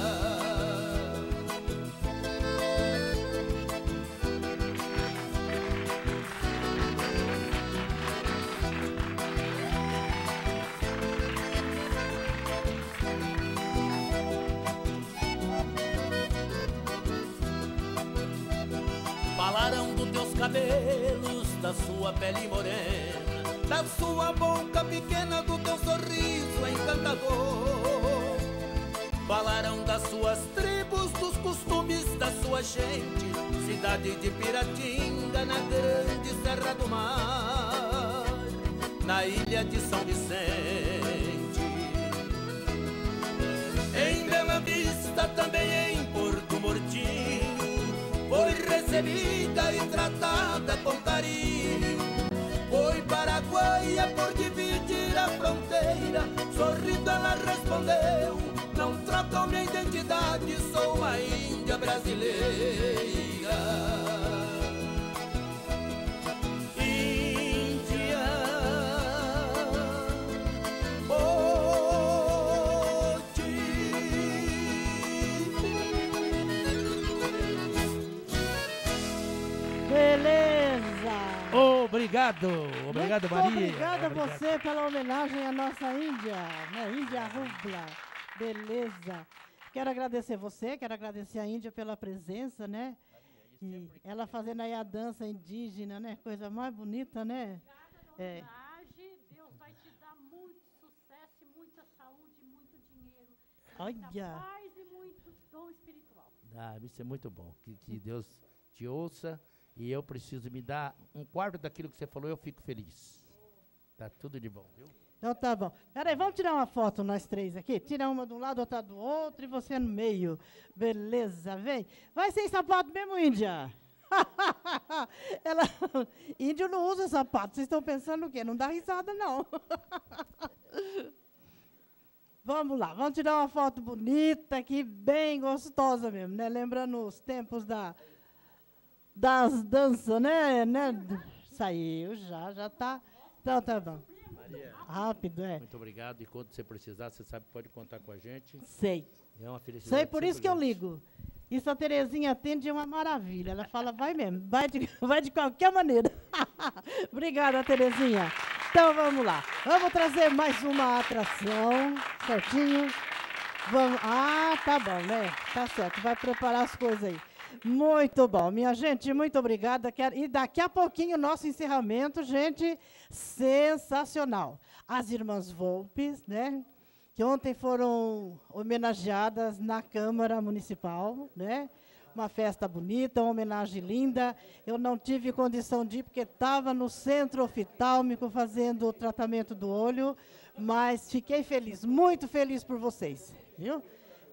Falaram dos teus cabelos, da sua pele morena, da sua boca pequena, do teu sorriso encantador. Falaram das suas tribos, dos costumes da sua gente, cidade de Piratinga, na grande Serra do Mar, na ilha de São Vicente. Em Bela Vista, também em Porto Murtinho, foi recebida e tratada com carinho. Foi paraguaia por dividir a fronteira, sorrindo ela respondeu: não trocam minha identidade, sou uma índia brasileira. Índia Beleza! Obrigado, obrigado, Muito Maria. obrigada a Obrigado. você pela homenagem à nossa Índia, né? Índia Rubla. Beleza. Quero agradecer você, quero agradecer a Índia pela presença, né? E ela fazendo aí a dança indígena, né? Coisa mais bonita, né? É. Deus vai te dar muito sucesso, e muita saúde, e muito dinheiro. Olha. Muita paz e muito dom espiritual. Ah, isso é muito bom. Que, que Deus te ouça e eu preciso me dar um quarto daquilo que você falou, eu fico feliz. Tá tudo de bom, viu? Então tá bom. Peraí, vamos tirar uma foto nós três aqui? Tira uma de um lado, outra do outro e você no meio. Beleza, vem. Vai sem sapato mesmo, Índia? Ela, índio não usa sapato. Vocês estão pensando o quê? Não dá risada, não. Vamos lá, vamos tirar uma foto bonita aqui, bem gostosa mesmo, né? Lembrando os tempos da, das danças, né? né? Saiu já, já tá. Então tá bom. Maria, rápido, é. Muito obrigado. E quando você precisar, você sabe que pode contar com a gente. Sei. É uma felicidade. Sei, por isso que eu ligo. Isso a Terezinha atende é uma maravilha. Ela fala, vai mesmo, vai de, vai de qualquer maneira. Obrigada, Terezinha. Então, vamos lá. Vamos trazer mais uma atração, certinho? Vamos. Ah, tá bom, né? Tá certo, vai preparar as coisas aí. Muito bom, minha gente, muito obrigada. Quero... E daqui a pouquinho, nosso encerramento, gente, sensacional. As Irmãs Volpes, né? Que ontem foram homenageadas na Câmara Municipal, né? Uma festa bonita, uma homenagem linda. Eu não tive condição de ir, porque estava no centro oftálmico fazendo o tratamento do olho, mas fiquei feliz, muito feliz por vocês, viu?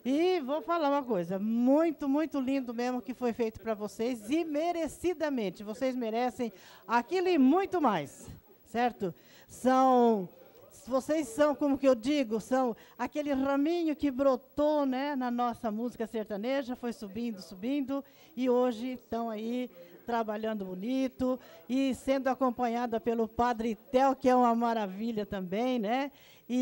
E vou falar uma coisa, muito, muito lindo mesmo que foi feito para vocês, e merecidamente, vocês merecem aquilo e muito mais, certo? São... Vocês são, como que eu digo, são aquele raminho que brotou, né, na nossa música sertaneja, foi subindo, subindo, e hoje estão aí trabalhando bonito e sendo acompanhada pelo Padre Theo, que é uma maravilha também, né?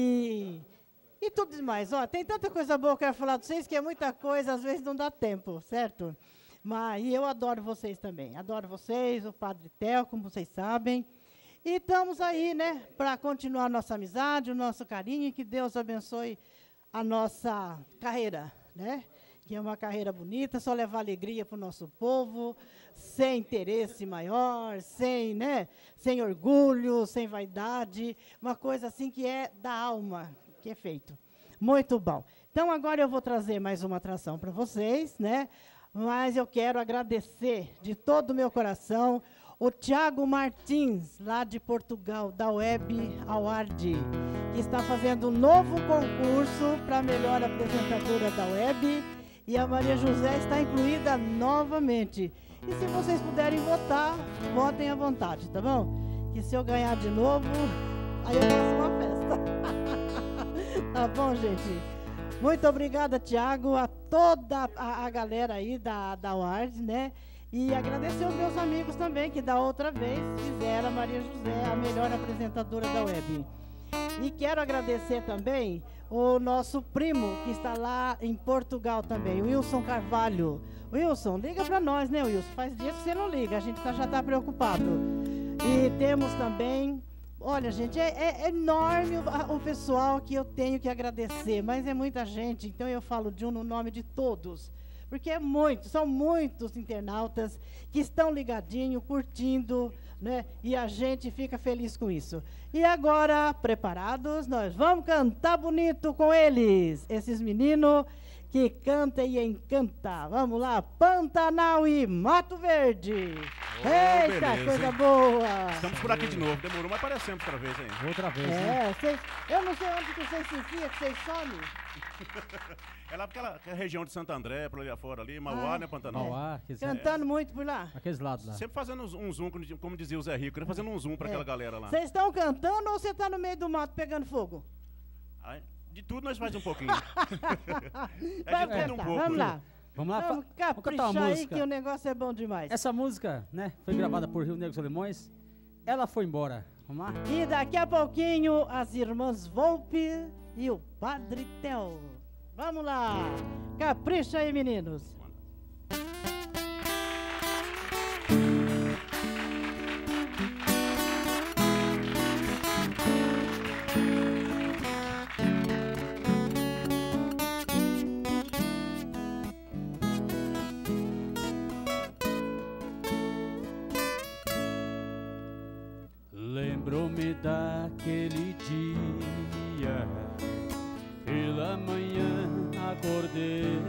E, e tudo demais. Ó, tem tanta coisa boa que eu quero falar de vocês, que é muita coisa, às vezes não dá tempo, certo? Mas e eu adoro vocês também, adoro vocês, o Padre Theo, como vocês sabem. E estamos aí, né, para continuar a nossa amizade, o nosso carinho, e que Deus abençoe a nossa carreira, né? Que é uma carreira bonita, só levar alegria para o nosso povo, sem interesse maior, sem, né, sem orgulho, sem vaidade, uma coisa assim que é da alma, que é feito. Muito bom. Então, agora eu vou trazer mais uma atração para vocês, né? Mas eu quero agradecer de todo o meu coração o Tiago Martins, lá de Portugal, da Web Award, que está fazendo um novo concurso para a melhor apresentadora da Web, e a Maria José está incluída novamente. E se vocês puderem votar, votem à vontade, tá bom? Que se eu ganhar de novo, aí eu faço uma festa. Tá bom, gente? Muito obrigada, Tiago, a toda a, a galera aí da, da Award, né? E agradecer aos meus amigos também, que da outra vez fizeram a Maria José a melhor apresentadora da Web. E quero agradecer também o nosso primo, que está lá em Portugal também, o Wilson Carvalho. Wilson, liga para nós, né, Wilson? Faz dias que você não liga, a gente tá, já está preocupado. E temos também... Olha, gente, é, é enorme o, o pessoal que eu tenho que agradecer, mas é muita gente, então eu falo de um no nome de todos. Porque é muito, são muitos internautas que estão ligadinhos, curtindo, né? E a gente fica feliz com isso. E agora, preparados, nós vamos cantar bonito com eles. Esses meninos que cantam e encantam. Vamos lá, Pantanal e Mato Verde. Oh, eita, beleza, coisa hein? Boa. Estamos por aqui de novo, demorou, mas aparecemos outra vez, hein? Outra vez, é, cês, eu não sei onde que vocês se enfiam, que vocês somem. É lá porque aquela região de Santo André, por ali afora, ali, Mauá, ah, né, Pantanal? É. Mauá, cantando é. muito por lá? Aqueles lados lá. Sempre fazendo um zoom, como dizia o Zé Rico, né? Fazendo um zoom para é. aquela galera lá. Vocês estão cantando ou você está no meio do mato pegando fogo? Ai, de tudo nós fazemos um pouquinho. é Vai de tudo um pouco. Vamos lá. Vamos lá, vamos caprichar uma aí que o negócio é bom demais. Essa música, né, foi gravada por Rio Negro Solimões. Ela foi embora. Vamos lá? E daqui a pouquinho, as Irmãs Volpe e o Padre Theo. Vamos lá. Capricha aí, meninos. Lembro-me daquele dia, pela manhã acordei,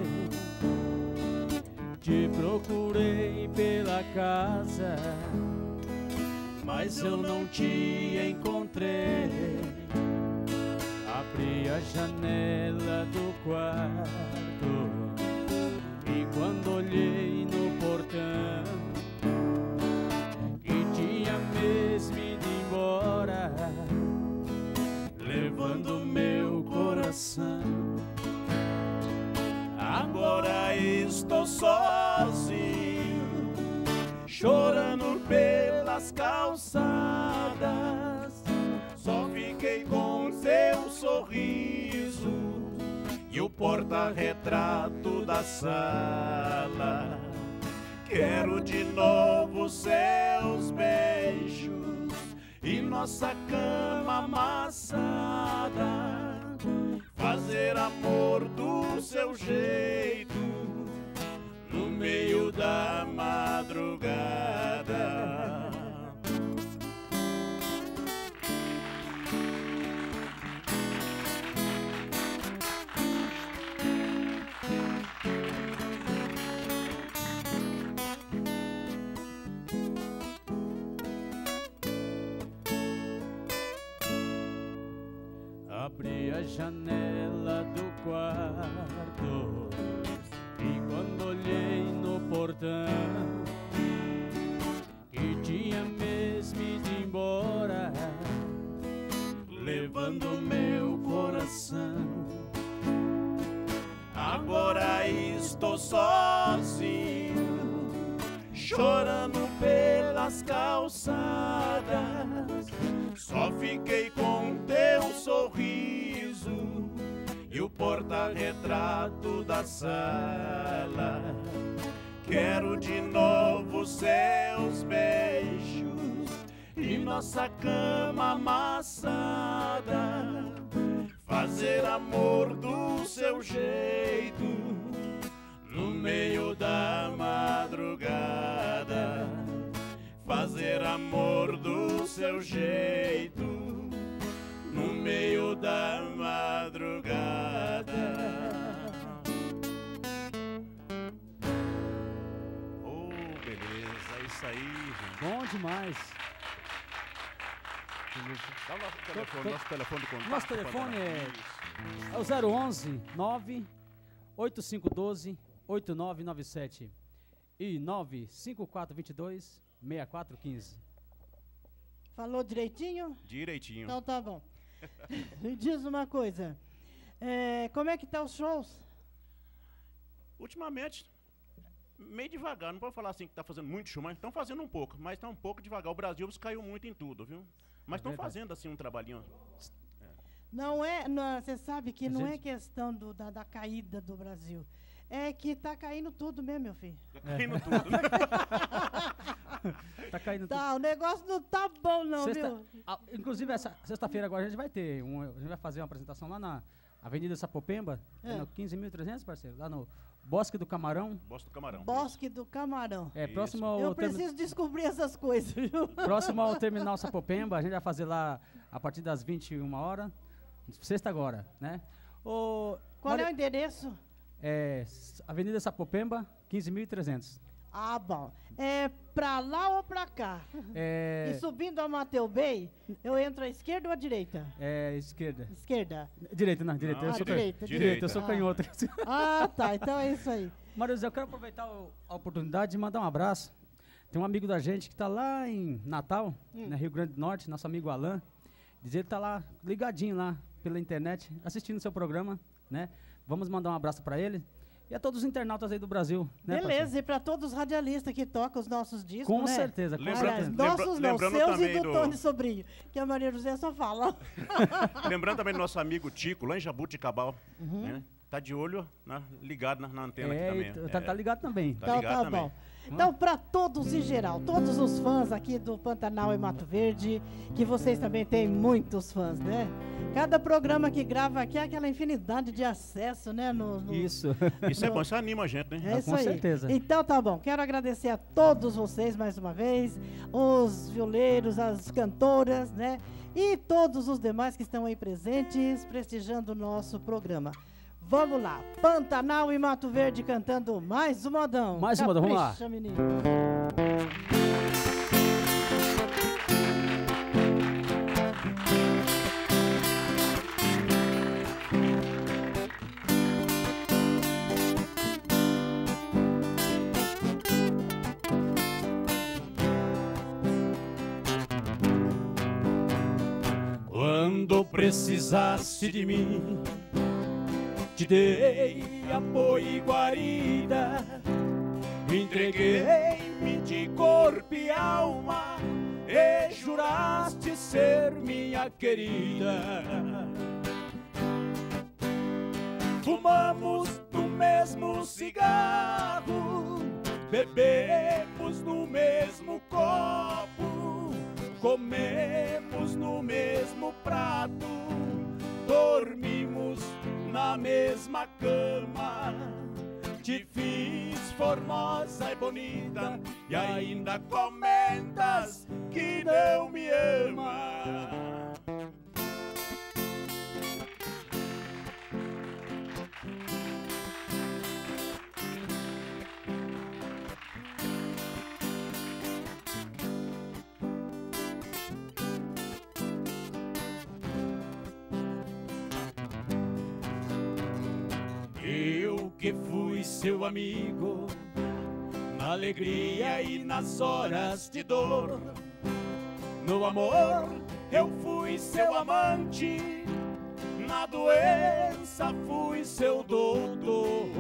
te procurei pela casa, mas eu não te encontrei. Abri a janela do quarto e quando olhei no portão, que tinha mesmo ido embora, levando meu coração. Agora estou sozinho, chorando pelas calçadas. Só fiquei com seu sorriso e o porta-retrato da sala. Quero de novo seus beijos e nossa cama amassada, fazer amor do seu jeito no meio da madrugada. Abri a janela do quarto e quando olhei no portão, que tinha mesmo ido embora, levando meu coração. Agora estou sozinho, chorando pelas calçadas. Só fiquei com teu sorriso e o porta-retrato da sala. Quero de novo seus beijos e nossa cama amassada, fazer amor do seu jeito no meio da madrugada. Fazer amor do seu jeito no meio da madrugada. Oh, beleza, é isso aí, gente. Bom demais. Dá o nosso telefone, nosso telefone de contato. Nosso telefone é, é o zero onze, nove oito cinco um dois, oito nove nove sete e nove cinco quatro dois dois, seis quatro um cinco. Falou direitinho? Direitinho. Então tá bom. Me diz uma coisa, é, como é que tá os shows? Ultimamente, meio devagar, não pode falar assim que tá fazendo muito show, mas estão fazendo um pouco, mas tá um pouco devagar. O Brasil caiu muito em tudo, viu? Mas estão fazendo assim um trabalhinho. Não é, você sabe que A não gente- é questão do, da, da caída do Brasil. É que tá caindo tudo mesmo, meu filho. Tá caindo tudo, né? Tá caindo Tá, o negócio não tá bom não, Sexta- viu? ah, inclusive, essa sexta-feira agora a gente vai ter, um, a gente vai fazer uma apresentação lá na Avenida Sapopemba, É. no quinze mil e trezentos, parceiro, lá no Bosque do Camarão. Bosque do Camarão. Bosque do Camarão. É, Isso. próximo ao, Eu termi- preciso descobrir essas coisas, viu? próximo ao Terminal Sapopemba, a gente vai fazer lá a partir das vinte e uma horas, sexta agora, né? O, Qual Mari- é o endereço? é, S- Avenida Sapopemba, quinze mil e trezentos. Ah, bom. É pra lá ou pra cá? É, E subindo a Mateu Bay, eu entro à esquerda ou à direita? é esquerda. Esquerda. Direita, não, direita. Não, eu sou direita, can- direita. direita, eu sou Ah. canhoto. Ah, tá. Então é isso aí. Marius, eu quero aproveitar o- a oportunidade de mandar um abraço. Tem um amigo da gente que está lá em Natal, Hum. no Rio Grande do Norte, nosso amigo Alan. Diz ele está lá, ligadinho lá pela internet, assistindo o seu programa, né? Vamos mandar um abraço para ele e a todos os internautas aí do Brasil, né, Beleza, parceiro? e para todos os radialistas que tocam os nossos discos, Com né? certeza, com Lembra- Aliás, certeza. lembra- nossos não, lembrando seus e também do, do- Tony Sobrinho, que a Maria José só fala. Lembrando também do nosso amigo Tico, lá em Jabuticabal, né? tá de olho, né, ligado na, na antena É, aqui também. tá, tá ligado também. Tá Então ligado tá também. bom. Então, para todos em geral, todos os fãs aqui do Pantanal e Mato Verde, que vocês também têm muitos fãs, né? Cada programa que grava aqui é aquela infinidade de acesso, né? No, no- Isso. Isso é bom, isso anima a gente, né? É Ah, isso com aí. certeza. Então tá bom. Quero agradecer a todos vocês mais uma vez, os violeiros, as cantoras, né? E todos os demais que estão aí presentes, prestigiando o nosso programa. Vamos lá, Pantanal e Mato Verde cantando mais um modão. Mais um modão, vamos lá. Capricha, menino. Quando precisaste de mim, te dei apoio e guarida, entreguei-me de corpo e alma e juraste ser minha querida. Fumamos no mesmo cigarro, bebemos no mesmo copo, comemos no mesmo prato, dormimos na mesma cama. Te fiz formosa e bonita e ainda comentas que não me ama. Eu que fui seu amigo, na alegria e nas horas de dor. No amor eu fui seu amante, na doença fui seu doutor.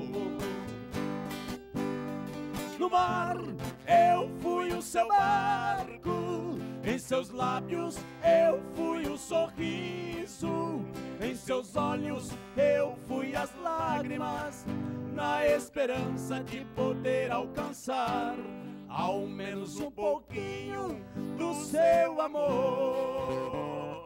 No mar eu fui o seu barco, em seus lábios eu fui o sorriso, em seus olhos eu fui as lágrimas, na esperança de poder alcançar ao menos um pouquinho do seu amor.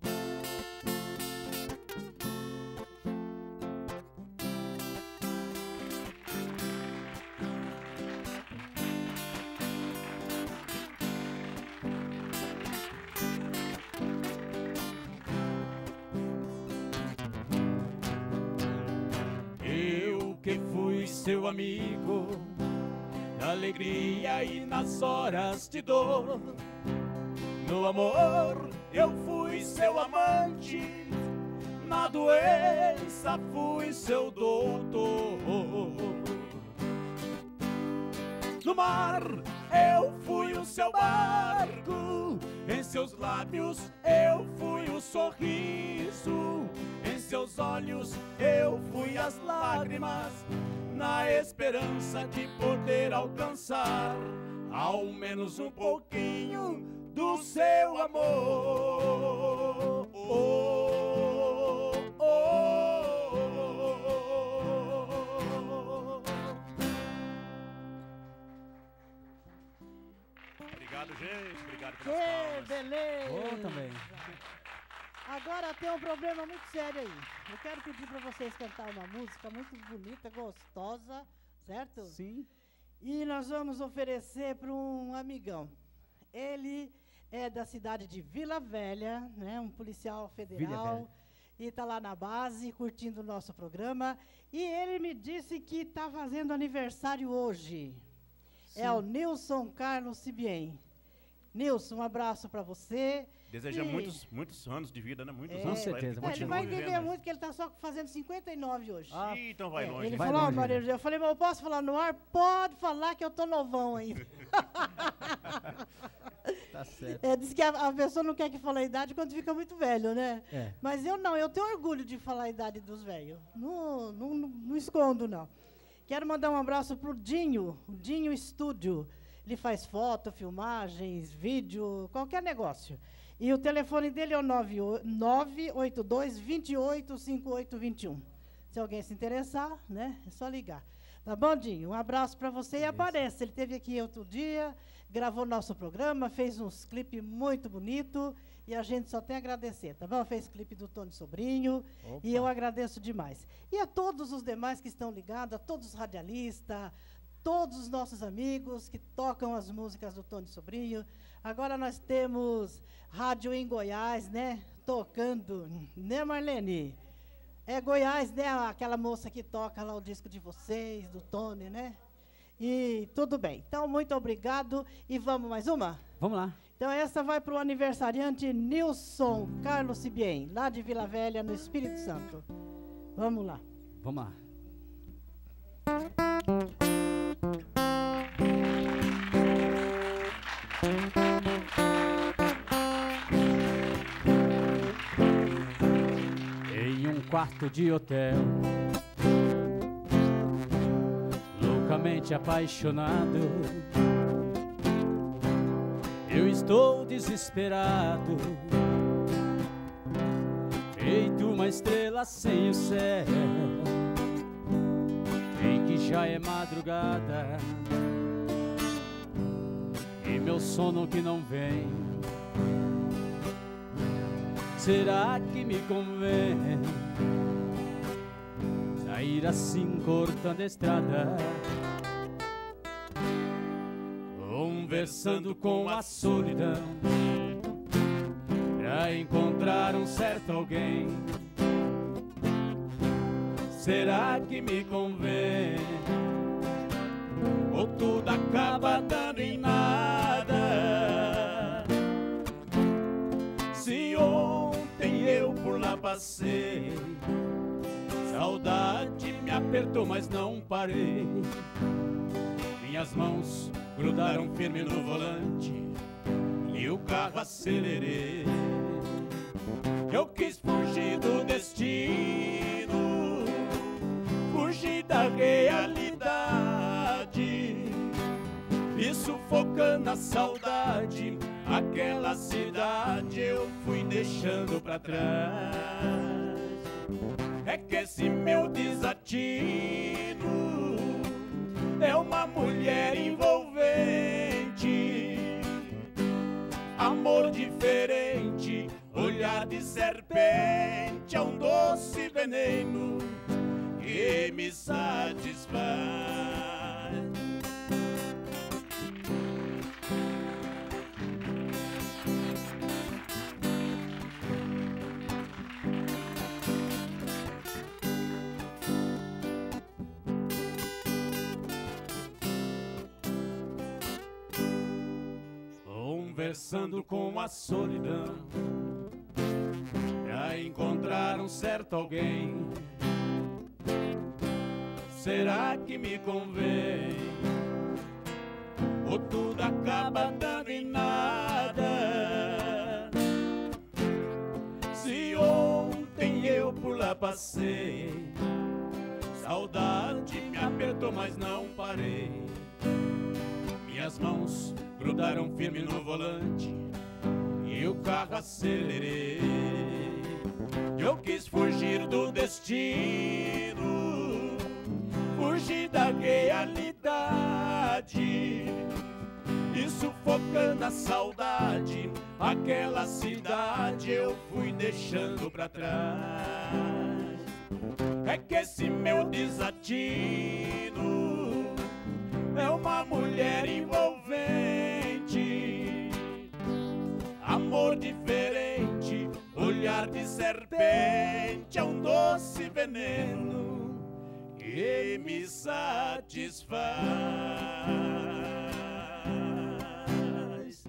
Eu que fui seu amigo, na alegria e nas horas de dor. No amor eu fui seu amante, na doença fui seu doutor. No mar eu fui o seu barco, em seus lábios eu fui o sorriso, em seus olhos eu fui as lágrimas, na esperança de poder alcançar ao menos um pouquinho do seu amor. Oh, oh, oh. Obrigado, gente. Obrigado Que pelas palmas. beleza! Ô, também. Agora tem um problema muito sério aí. Eu quero pedir para vocês cantar uma música muito bonita, gostosa, certo? Sim. E nós vamos oferecer para um amigão. Ele é da cidade de Vila Velha, né? Um policial federal. Velha. E está lá na base, curtindo o nosso programa. E ele me disse que está fazendo aniversário hoje. É o Nilson Carlos Cibien. Nilson, um abraço para você. Deseja E- muitos, muitos anos de vida, né? Muitos É. anos. Com pra ele, certeza, que É, ele continue vai vivendo, viver né? muito, porque ele está só fazendo cinquenta e nove hoje. Ah, Ih, então vai É, longe. ele Vai falou, ó, longe, Maria né? José, eu falei, mas eu posso falar no ar? Pode falar que eu tô novão ainda. tá certo. É, diz que a, a pessoa não quer que fale a idade quando fica muito velho, né? É. Mas eu não, eu tenho orgulho de falar a idade dos velhos. Não, não, não, não escondo, não. Quero mandar um abraço pro Dinho, o Dinho Estúdio. Ele faz foto, filmagens, vídeo, qualquer negócio. E o telefone dele é o nove oito dois, dois oito, cinco oito dois um. Se alguém se interessar, né, é só ligar. Tá bom, Dinho? Um abraço para você e aparece. Ele esteve aqui outro dia, gravou nosso programa, fez uns clipes muito bonitos e a gente só tem a agradecer, tá bom? Fez clipe do Tony Sobrinho. Opa. E eu agradeço demais. E a todos os demais que estão ligados, a todos os radialistas, todos os nossos amigos que tocam as músicas do Tony Sobrinho. Agora nós temos rádio em Goiás, né? Tocando, né, Marlene? É Goiás, né? Aquela moça que toca lá o disco de vocês, do Tony, né? E tudo bem. Então, muito obrigado. E vamos mais uma? Vamos lá. Então, essa vai para o aniversariante Nilson Carlos Cibien, lá de Vila Velha, no Espírito Santo. Vamos lá. Vamos lá. Em um quarto de hotel, loucamente apaixonado, eu estou desesperado, feito uma estrela sem o céu. Sei que já é madrugada e meu sono que não vem. Será que me convém sair assim cortando a estrada, conversando com a solidão, pra encontrar um certo alguém? Será que me convém? Ou tudo acaba dando em nada? Se ontem eu por lá passei, saudade me apertou, mas não parei. Minhas mãos grudaram firme no volante e o carro acelerei. Eu quis fugir do destino, fugir da realidade, me sufocando a saudade. Aquela cidade eu fui deixando pra trás. É que esse meu desatino é uma mulher envolvente, amor diferente, olhar de serpente, é um doce veneno que me satisfaz. Conversando com a solidão, pra encontrar um certo alguém. Será que me convém? Ou tudo acaba dando em nada? Se ontem eu por lá passei, saudade me apertou, mas não parei. Minhas mãos grudaram firme no volante e o carro acelerei. Eu quis fugir do destino, fugir da realidade, e sufocando a saudade, aquela cidade eu fui deixando pra trás. É que esse meu desatino é uma mulher envolvente, amor diferente, olhar de serpente, é um doce veneno que me satisfaz.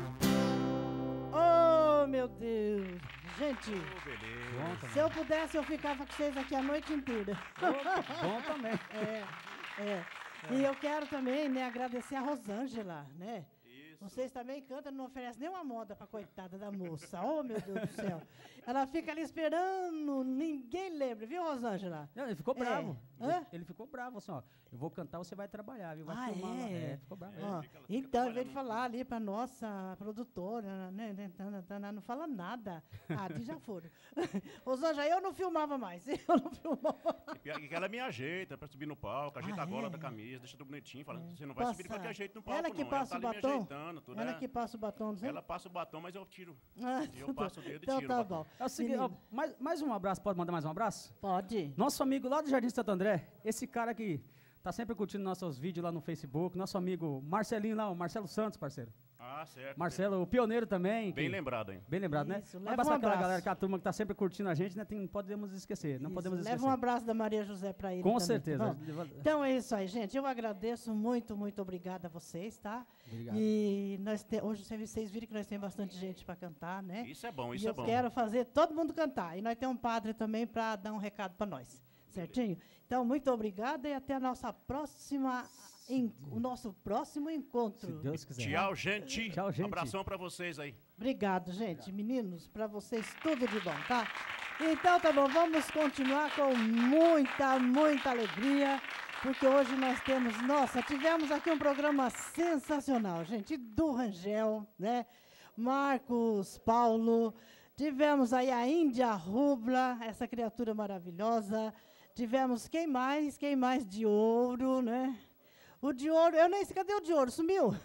Oh, meu Deus! Gente, Bom se eu pudesse, eu ficava com vocês aqui a noite inteira. Bom também. É, é. E eu quero também, né, agradecer a Rosângela, né? Vocês também cantam, não oferecem nenhuma moda pra coitada da moça. Oh, meu Deus do céu. Ela fica ali esperando, ninguém lembra, viu, Rosângela? Não, ele ficou É. bravo. Hã? Ele, ele ficou bravo, assim, ó. Eu vou cantar, você vai trabalhar, viu? Vai Ah, filmar lá. é? É, ficou bravo. Ó, então, em vez de falar ali pra nossa produtora, né, né, tá, tá, tá, não fala nada. Ah, aqui já foram. Rosângela, eu não filmava mais. Eu não filmava. E pior que ela me ajeita pra subir no palco, ajeita Ah, a gola é? da camisa, deixa tudo bonitinho, fala, você não vai subir de Passa- qualquer jeito no palco, Ela que não. passa ela tá o ali me batom? ajeitando, tudo, Ela né? que passa o batom, não sei? Ela passa o batom, mas eu tiro. Ah, E eu passo o dedo e então tiro. tá o batom. bom. É o seguinte, ó, mais, mais um abraço, pode mandar mais um abraço? Pode. Nosso amigo lá do Jardim Santo André, esse cara que tá sempre curtindo nossos vídeos lá no Facebook, nosso amigo Marcelinho lá, o Marcelo Santos, parceiro. Ah, certo. Marcelo, o pioneiro também. Bem que- lembrado, hein? Bem lembrado, Isso, né? leva Um abraço um pra aquela abraço. galera, que a turma que tá sempre curtindo a gente, né? Tem, não podemos esquecer, não Isso, podemos esquecer. leva um abraço da Maria José para ele Com também, certeza. tá bom? Então é isso aí, gente. Eu agradeço muito, muito obrigada a vocês, tá? Obrigado. E nós te, hoje vocês viram que nós temos bastante gente para cantar, né? Isso é bom, e isso é eu bom. quero fazer todo mundo cantar. E nós temos um padre também para dar um recado para nós. Certinho? Então, muito obrigada e até a nossa próxima, en- o nosso próximo encontro. Se Deus quiser. Tchau, gente. Tchau, gente. Abração pra vocês aí. Obrigado, gente. Meninos, para vocês tudo de bom, tá? Então tá bom, vamos continuar com muita, muita alegria, porque hoje nós temos, nossa, tivemos aqui um programa sensacional, gente, do Rangel, né? Marcos, Paulo, tivemos aí a Índia Rubla, essa criatura maravilhosa, tivemos quem mais? Quem mais de ouro, né? O de ouro, eu nem sei, cadê o de ouro? Sumiu?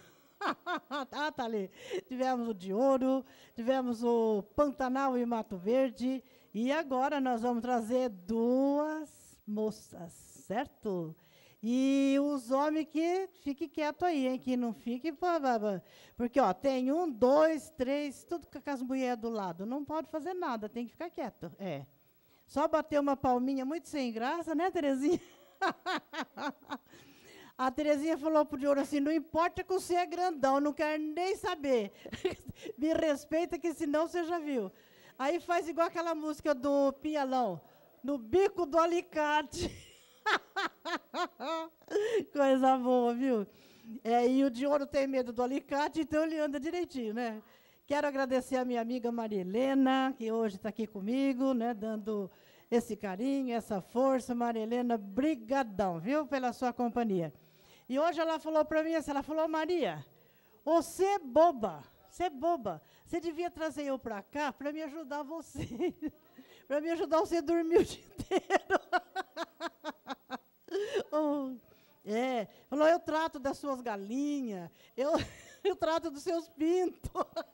Ah, tá ali. Tivemos o de ouro, tivemos o Pantanal e Mato Verde, e agora nós vamos trazer duas moças, certo? E os homens que fiquem quietos aí, hein? Que não fiquem. pá, pá, pá. Porque, ó, tem um, dois, três, tudo com as mulheres do lado. Não pode fazer nada, tem que ficar quieto. É. Só bater uma palminha muito sem graça, né, Terezinha? A Terezinha falou pro de ouro assim, não importa que você é grandão, não quero nem saber. Me respeita que senão você já viu. Aí faz igual aquela música do Pinhalão, no bico do alicate. Coisa boa, viu? É, e o de ouro tem medo do alicate, então ele anda direitinho, né? Quero agradecer a minha amiga Maria Helena, que hoje está aqui comigo, né, dando esse carinho, essa força. Maria Helena, brigadão, viu, pela sua companhia. E hoje ela falou para mim assim, ela falou, Maria, você é boba, você é boba. Você devia trazer eu para cá para me ajudar você, para me ajudar você a dormir o dia inteiro. Oh, é, falou, eu trato das suas galinhas, eu, eu trato dos seus pintos.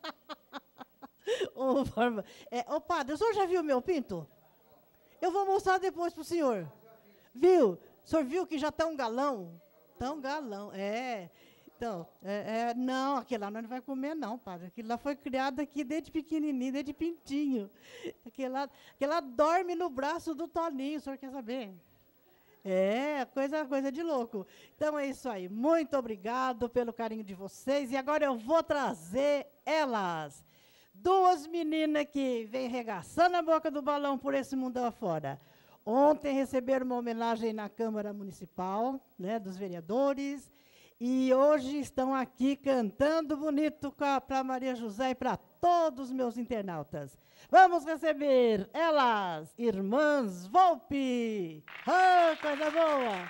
Ô, Barba, é, ô, padre, o senhor já viu meu pinto? Eu vou mostrar depois para o senhor. Viu? O senhor viu que já está um galão? Está um galão, é. Então, é, é, não, aquele lá nós não vai comer, não, padre. Aquele lá foi criado aqui desde pequenininho, desde pintinho. Aquele lá, aquele lá dorme no braço do Toninho, o senhor quer saber? É, coisa, coisa de louco. Então é isso aí. Muito obrigado pelo carinho de vocês. E agora eu vou trazer elas. Duas meninas que vêm regaçando a boca do balão por esse mundão afora. Ontem receberam uma homenagem na Câmara Municipal, né, dos vereadores. E hoje estão aqui cantando bonito para Maria José e para todos os meus internautas. Vamos receber elas, Irmãs Volpe. Ah, coisa boa!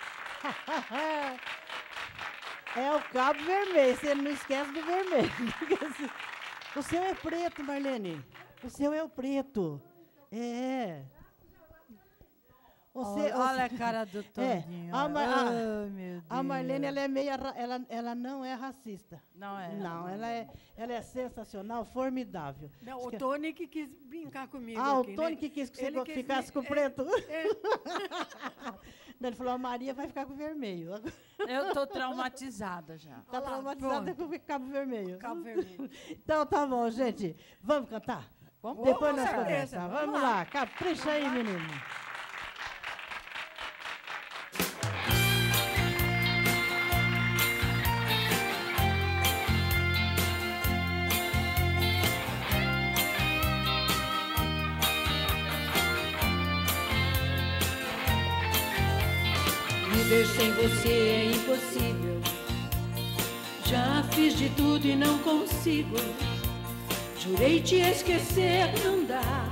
É o cabo vermelho, você não esquece do vermelho. O seu é preto, Marlene. O seu é o preto. É. Você, olha, olha você- a cara do Toninho. É, a, Mar- a- Oh, meu a Marlene, Deus. ela é meia, ra- ela, ela não é racista. Não é? Não, ela é, ela é sensacional, formidável. Não, Diz o que- Tony que quis brincar comigo Ah, aqui, o Tony né? que quis que você Ele go- quis ficasse me- com o é, preto. é. Não, ele falou, a Maria vai ficar com o vermelho. Eu tô traumatizada já. Tá traumatizada com o cabo vermelho. Cabo vermelho. Então tá bom, gente. Vamos cantar? Vamos, Depois com nós certeza. conversamos. Vamos, Vamos lá. lá. Capricha aí, menino. Viver sem você é impossível. Já fiz de tudo e não consigo. Jurei te esquecer, não dá.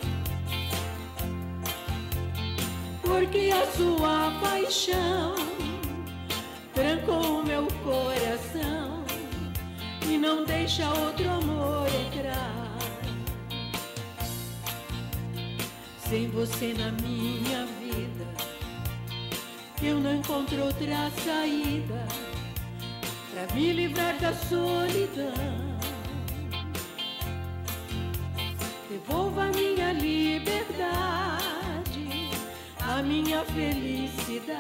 Porque a sua paixão trancou o meu coração e não deixa outro amor entrar. Sem você na minha vida, eu não encontro outra saída pra me livrar da solidão. Devolva a minha liberdade, a minha felicidade,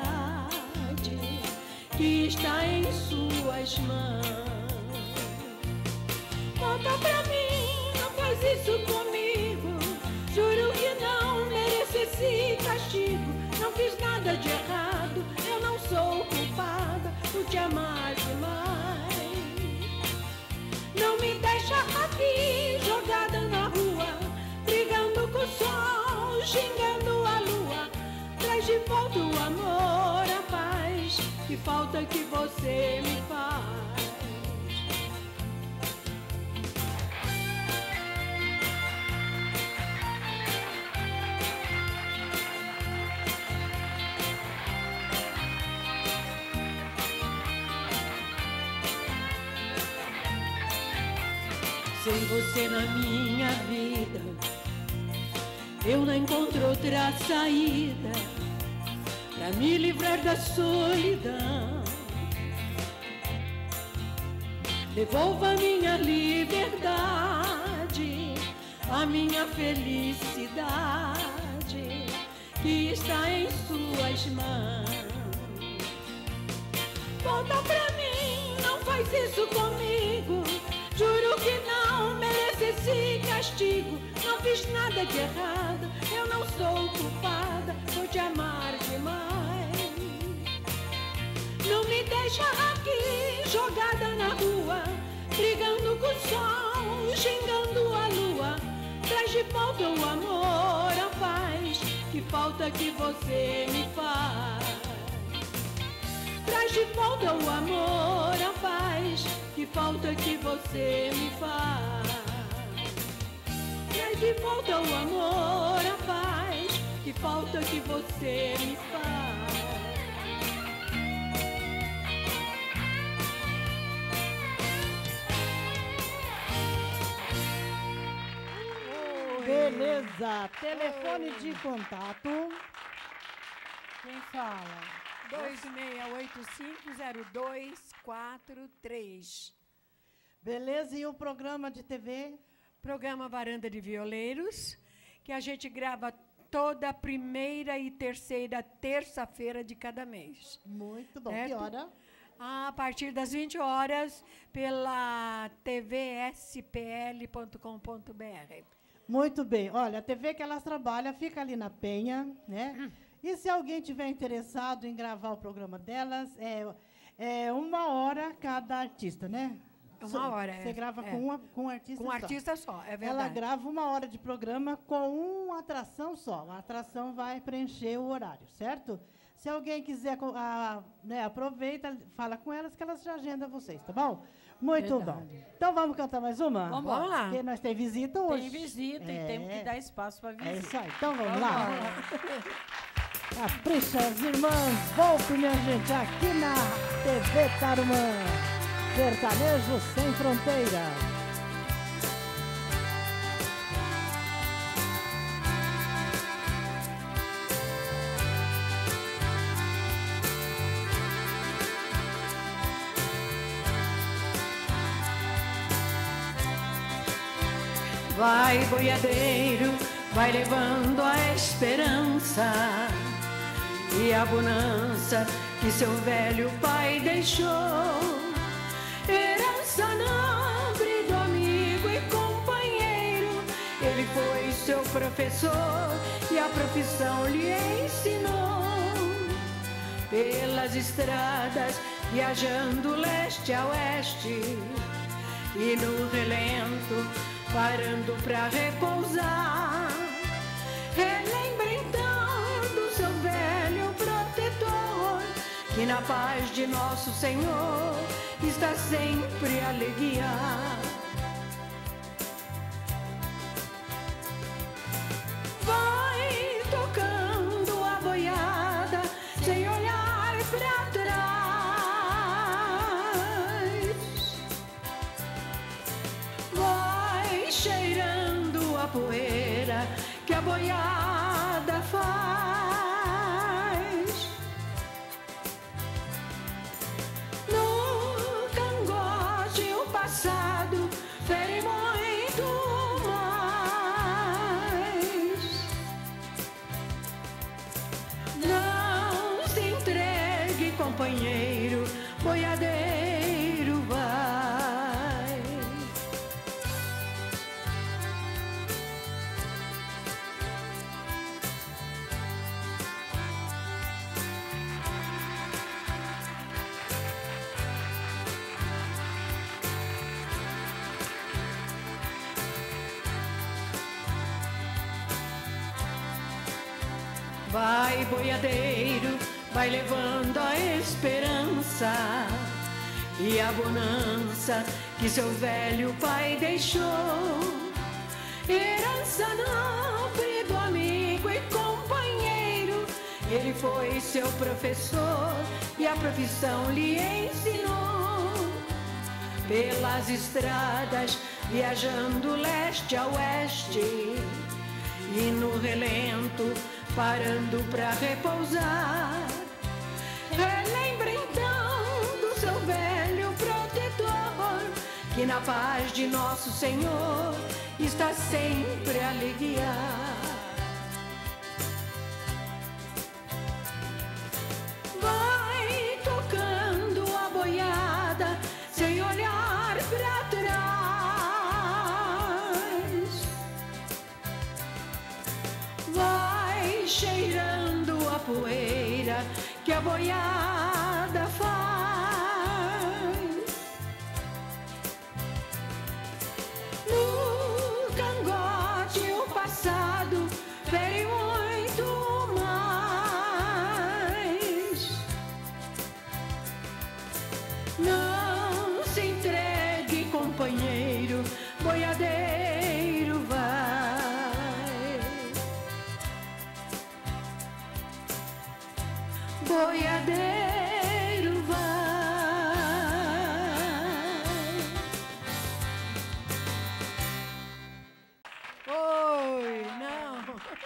que está em suas mãos. Conta pra mim, não faz isso comigo. Juro que não mereço esse castigo. Não fiz nada de errado, eu não sou culpada por te amar demais. Não me deixa aqui jogada na rua, brigando com o sol, xingando a lua. Traz de volta o amor, a paz, que falta que você me faz. Sem você na minha vida, eu não encontro outra saída pra me livrar da solidão. Devolva a minha liberdade, a minha felicidade, que está em suas mãos. Volta pra mim, não faz isso comigo. Juro que não mereço esse castigo. Não fiz nada de errado, eu não sou culpada por te amar demais. Não me deixa aqui jogada na rua, brigando com o sol, xingando a lua. Traz de volta o amor, a paz, que falta que você me faz. Traz de volta o amor, a paz, que falta que você me faz. Traz de volta o amor, a paz, que falta que você me faz. Beleza, telefone de contato. Quem fala? dois seis oito cinco zero dois quatro três. Beleza, e o programa de T V? Programa Varanda de Violeiros, que a gente grava toda primeira e terceira terça-feira de cada mês. Muito bom. Certo? Que hora? A partir das vinte horas, pela t v s p l ponto com ponto b r. Muito bem. Olha, a T V que elas trabalham fica ali na Penha, né? E se alguém tiver interessado em gravar o programa delas, é, é uma hora cada artista, né? Uma hora, Você é. grava É. com, uma, com um artista Com um só. artista só, é verdade. Ela grava uma hora de programa com uma atração só. A atração vai preencher o horário, certo? Se alguém quiser, co- a, né, aproveita, fala com elas que elas já agendam vocês, tá bom? Muito Verdade. bom. Então vamos cantar mais uma? Vamos lá. Vamos lá. Porque nós temos visita hoje. Tem visita e temos que dar espaço para visita. É isso aí. Então vamos, Vamos lá. lá. Capricha, as irmãs. Volte, minha gente, aqui na T V Tarumã. Sertanejo Sem Fronteira. Vai, boiadeiro, vai levando a esperança e a bonança que seu velho pai deixou. Herança nobre do amigo e companheiro, ele foi seu professor e a profissão lhe ensinou. Pelas estradas, viajando leste a oeste, e no relento, parando pra repousar. Relembra então do seu velho protetor, que na paz de nosso Senhor está sempre alegria. Vai tocando a boiada sem olhar pra trás, vai cheirando a poeira que a boiada faz. No cangote o passado fere muito mais. Não se entregue, companheiro, boiadeiro vai. Vai, boiadeiro, vai levando a esperança e a bonança que seu velho pai deixou. Herança nobre do amigo e companheiro, ele foi seu professor e a profissão lhe ensinou. Pelas estradas, viajando leste a oeste, e no relento, parando pra repousar. Relembra então do seu velho protetor, que na paz de nosso Senhor está sempre a aliviar. Vai tocando a boiada sem olhar pra trás, vai cheirando a poeira que a boiada faz. No cangote o passado fere muito mais. Não se entregue, companheiro, boiadeiro vai. Boiadeiro vai. Oi, não.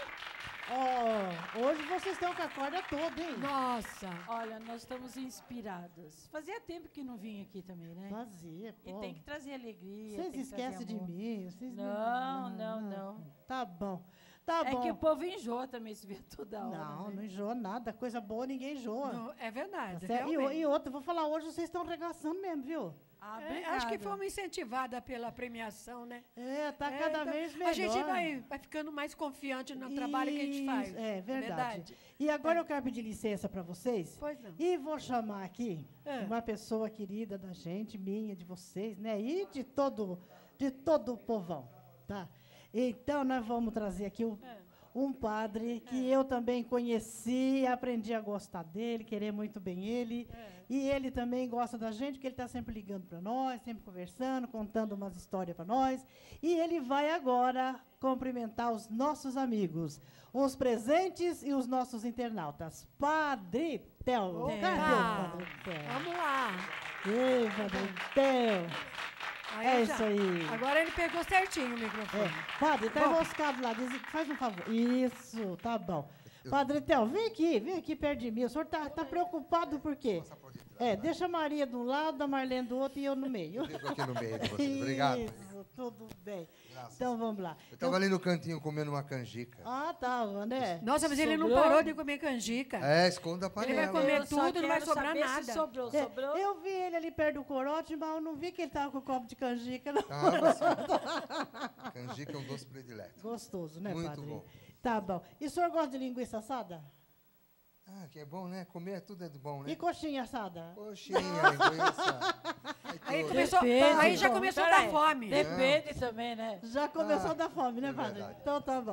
Ó, hoje vocês estão com a corda toda, hein? Nossa, olha, nós estamos inspiradas. Fazia tempo que não vim aqui também, né? Fazia, pô. E tem que trazer alegria. Vocês tem que trazer esquecem de amor. mim. Vocês Não, não, não. Tá bom. Tá é bom. que o povo enjoa também se vê toda hora. Não, né? não enjoa nada. Coisa boa ninguém enjoa. Não, é verdade, Tá certo? E, o- realmente. e outra, vou falar, hoje vocês estão regaçando mesmo, viu? Ah, É, acho que fomos incentivadas pela premiação, né? É, tá cada vez A gente melhor. vai, vai ficando mais confiante no trabalho que a gente faz. Isso, É verdade. E agora eu quero pedir licença para vocês. Pois não. E vou chamar aqui É. uma pessoa querida da gente, minha, de vocês, né? E de todo, de todo o povão, tá? Então, nós vamos trazer aqui o, um padre que eu também conheci, aprendi a gostar dele, querer muito bem ele. E ele também gosta da gente, porque ele está sempre ligando para nós, sempre conversando, contando umas histórias para nós. E ele vai agora cumprimentar os nossos amigos, os presentes e os nossos internautas. Padre Theo. Opa! Cadê o Padre Theo? Vamos lá. Ei, Padre Theo. Aí É já. isso aí. Agora ele pegou certinho o microfone. É. Padre, tá Bom. enroscado lá. Diz, faz um favor. Isso, tá bom. Padre Theo, vem aqui, vem aqui perto de mim. O senhor tá, tá preocupado por quê? É, deixa a Maria de um lado, a Marlene do outro e eu no meio. Eu fico aqui no meio de vocês. Obrigado. Isso, tudo bem. Graças. Então vamos lá. Eu estava ali no cantinho comendo uma canjica. Ah, tava, né? Nossa, mas ele não Sobrou? parou de comer canjica. É, esconda a Ele panela. vai comer Eu só tudo, não vai quero sobrar saber se nada. sobrou, É, sobrou. eu vi ele ali perto do corote, mas eu não vi que ele tava com o copo de canjica. Não. Tava sim. Canjica é um doce predileto. Gostoso, né, Muito padre? bom. Tá bom. E o senhor gosta de linguiça assada? Ah, que é bom, né? Comer tudo é do bom, né? E coxinha assada? Coxinha, linguiça. Aí, tudo. começou, Depende. aí já Bom, começou a peraí. dar fome. Depende também, né? Já começou Ah, a dar fome, né, é padre? verdade. Então tá bom.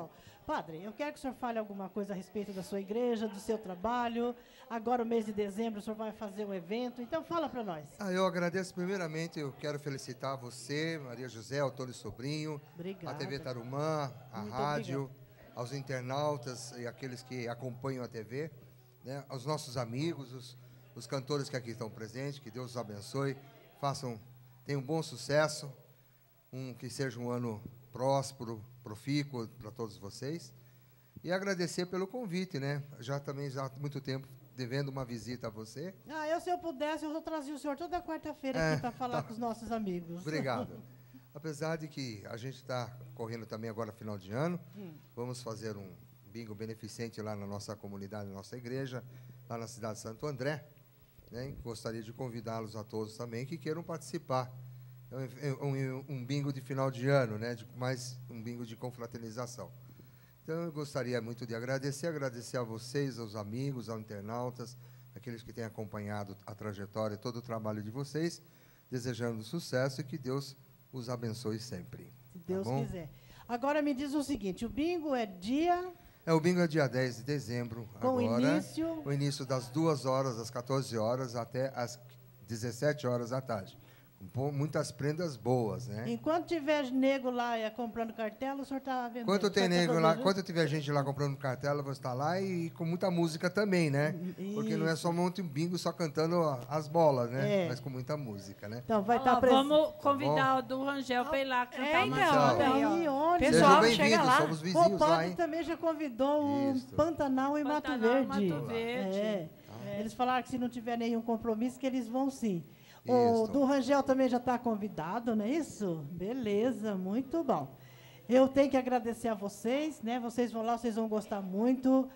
Padre, eu quero que o senhor fale alguma coisa a respeito da sua igreja, do seu trabalho. Agora, o mês de dezembro, o senhor vai fazer um evento. Então, fala para nós. Ah, eu agradeço primeiramente, eu quero felicitar você, Maria José, o Tony Sobrinho, Obrigada. a T V Tarumã, a Muito rádio, obrigada. aos internautas e aqueles que acompanham a T V, né, aos nossos amigos, os, os cantores que aqui estão presentes, que Deus os abençoe, façam, tenham um bom sucesso, um, que seja um ano próspero, profícuo para todos vocês. E agradecer pelo convite, né? Já também, já há muito tempo, devendo uma visita a você. Ah, eu, se eu pudesse, eu trazia o senhor toda quarta-feira É, aqui para falar tá. com os nossos amigos. Obrigado. Apesar de que a gente está correndo também agora final de ano, Hum. vamos fazer um bingo beneficente lá na nossa comunidade, na nossa igreja, lá na cidade de Santo André. Né? Gostaria de convidá-los a todos também que queiram participar. É um, um, um bingo de final de ano, né? De, mais um bingo de confraternização. Então, eu gostaria muito de agradecer, agradecer a vocês, aos amigos, aos internautas, aqueles que têm acompanhado a trajetória e todo o trabalho de vocês, desejando sucesso e que Deus os abençoe sempre. Se Deus tá bom? quiser. Agora, me diz o seguinte, o bingo é dia... É, o bingo é dia dez de dezembro, Com agora. início? O início das duas horas, às quatorze horas, até às dezessete horas da tarde. Com muitas prendas boas, né? Enquanto tiver nego lá é, comprando cartela, o senhor está vendendo. Enquanto tem Tá nego lá, fazendo? enquanto tiver gente lá comprando cartela, você está lá e com muita música também, né? Porque não é Isso. somente um bingo só cantando a- as bolas, né? É. Mas com muita música, né? Então, vai Ó, estar presente. vamos convidar o do Rangel para ir lá cantar É, uma então, música. aí, ó. Aí, onde? Pessoal, Sejam chega bem-vindos, lá. somos O vizinhos lá, padre hein? também já convidou o Isso. Pantanal e Mato Pantanal e Verde. Mato Verde. É. É. Eles falaram que se não tiver nenhum compromisso, que eles vão sim. O Isso. do Rangel também já está convidado, não é isso? Beleza, muito bom. Eu tenho que agradecer a vocês, né? Vocês vão lá, vocês vão gostar muito.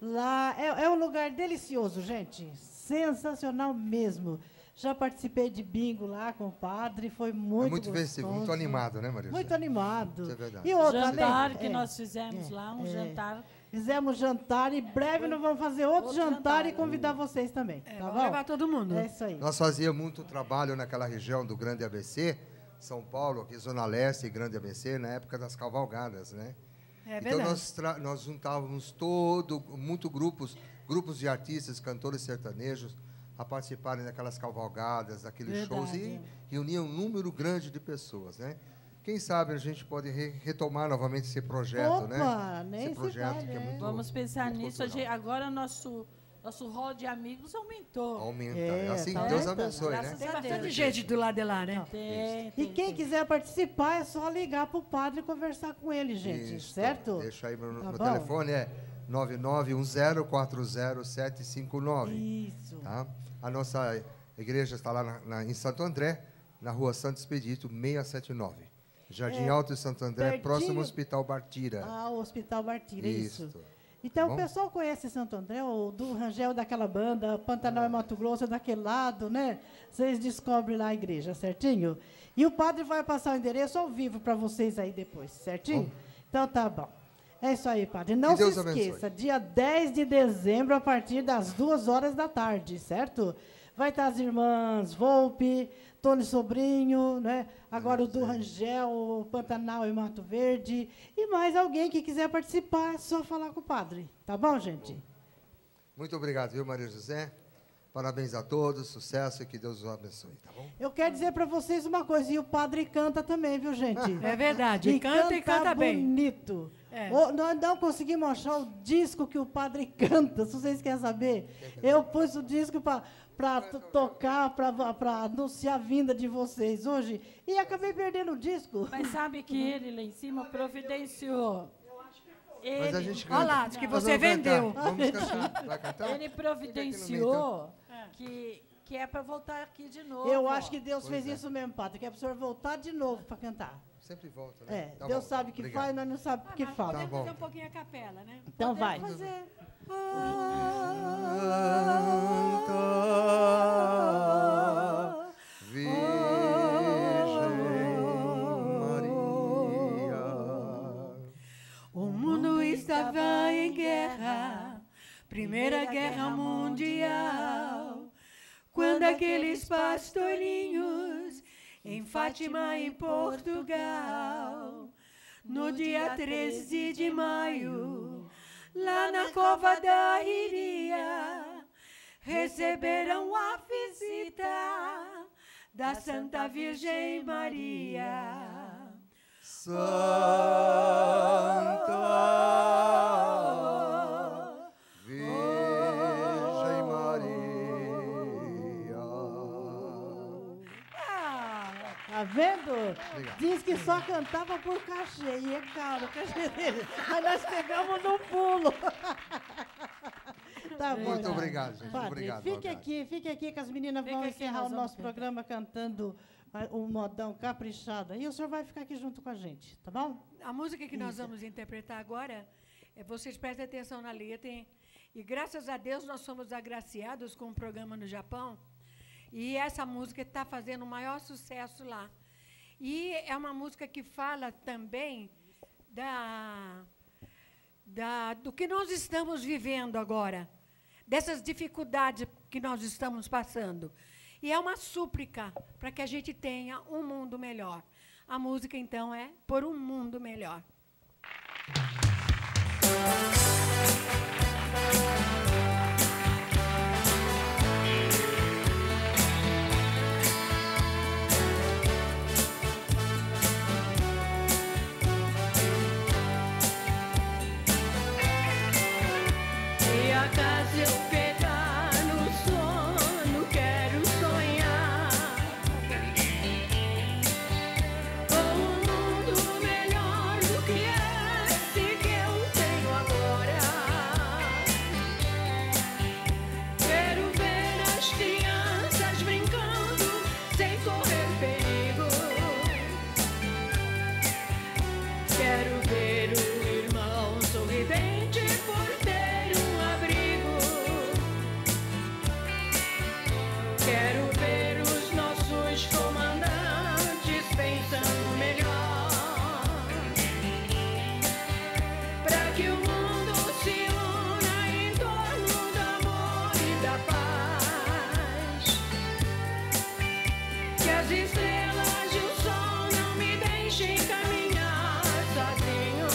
Lá é, é um lugar delicioso, gente. Sensacional mesmo. Já participei de bingo lá com o padre, foi muito É muito festivo, muito gostoso. animado, né, Maria? Muito José? animado. Isso é verdade. E outra, Jantar né? que É, nós fizemos é, lá, um é. jantar. Fizemos jantar e em breve nós vamos fazer outro, Outro jantar, jantar. e convidar vocês também. É, tá vamos bom? levar todo mundo. É isso aí. Nós fazíamos muito trabalho naquela região do Grande A B C, São Paulo, aqui Zona Leste e Grande A B C, na época das cavalgadas, né? É Então verdade. nós, tra- nós juntávamos todo, muito grupos, grupos de artistas, cantores sertanejos, a participarem daquelas cavalgadas, daqueles shows, e Verdade. reuniam um número grande de pessoas, né? Quem sabe a gente pode re- retomar novamente esse projeto, né? Opa, nem Esse se projeto fala, que é é. muito, Vamos pensar muito nisso. A cultural. gente- agora nosso, nosso rol de amigos aumentou. Aumenta. É, assim, tá Deus aumentando. abençoe, né? Graças Tem a bastante Deus. gente do lado de lá, né? Tem, E tem, quem tem. quiser participar é só ligar para o padre e conversar com ele, gente. Isso. Certo? Deixa aí, meu, Tá meu bom? telefone é nove nove um zero quatro zero sete cinco nove. Isso. Tá? A nossa igreja está lá na- na- em Santo André, na rua Santo Expedito, seiscentos e setenta e nove. Jardim É, Alto de Santo André, pertinho- próximo ao Hospital Bartira. Ah, o Hospital Bartira, isso. Isso. Então, Tá o bom? pessoal conhece Santo André, o do Rangel daquela banda, Pantanal e Mato Grosso é daquele lado, né? Vocês descobrem lá a igreja, certinho? E o padre vai passar o endereço ao vivo para vocês aí depois, certinho? Bom. Então tá bom. É isso aí, padre. Não Que Deus se abençoe. esqueça, dia dez de dezembro, a partir das duas horas da tarde, certo? Vai estar as irmãs Volpe, Tony Sobrinho, né? Agora o do Rangel, o Pantanal e Mato Verde. E mais alguém que quiser participar, é só falar com o padre. Tá bom, gente? Muito obrigado, viu, Maria José? Parabéns a todos, sucesso e que Deus os abençoe, tá bom? Eu quero dizer para vocês uma coisa, e o padre canta também, viu, gente? É verdade. E canta e canta bem. bonito. É. O- nós não conseguimos achar o disco que o padre canta, se vocês querem saber. Eu pus o disco para tocar, para anunciar a vinda de vocês hoje, e acabei perdendo o disco. Mas sabe que ele lá em cima providenciou. Ele, Mas a gente Olha canta. lá, diz que Nós você vamos cantar. vendeu. Vamos cantar? Vai cantar? ele providenciou que, que é para voltar aqui de novo. Eu ó. acho que Deus Pois fez é. isso mesmo, padre, que é para o senhor voltar de novo para cantar. Sempre volta, né? É, Tá Deus bom, sabe o que obrigado. faz, nós não sabemos o que fala. Tá Podemos bom. fazer um pouquinho a capela, né? Então vai. Fazer. Santa Virgem Maria. O mundo estava em guerra, Primeira Guerra Mundial, quando aqueles pastorinhos em Fátima, em Portugal, no dia treze de maio, lá na cova da Iria, receberão a visita da Santa Virgem Maria. Santa Virgem Maria. Ah, tá vendo? Obrigado. Diz que só cantava por cachê, e é caro o cachê dele. Mas nós pegamos no pulo. Tá bom. Muito obrigado, gente. Padre, Obrigado, fique Algarve. aqui, fique aqui que as meninas Fica vão aqui, encerrar nós o vamos nosso cantar. programa cantando ah, o modão caprichado. E o senhor vai ficar aqui junto com a gente, tá bom? A música que nós Isso. vamos interpretar agora, é, vocês prestem atenção na letra, hein? E graças a Deus nós somos agraciados com um programa no Japão, e essa música está fazendo o maior sucesso lá. E é uma música que fala também da, da, do que nós estamos vivendo agora, dessas dificuldades que nós estamos passando. E é uma súplica para que a gente tenha um mundo melhor. A música, então, é Por um Mundo Melhor. Se acaso eu pegar no sono, quero sonhar com um mundo melhor do que esse que eu tenho agora. Quero ver as crianças brincando sem correr perigo. Quero ver o irmão sorridente por ter um abrigo. Quero ver os nossos comandantes pensando melhor, para que o mundo se una em torno do amor e da paz. Que as estrelas e o sol não me deixem caminhar sozinho.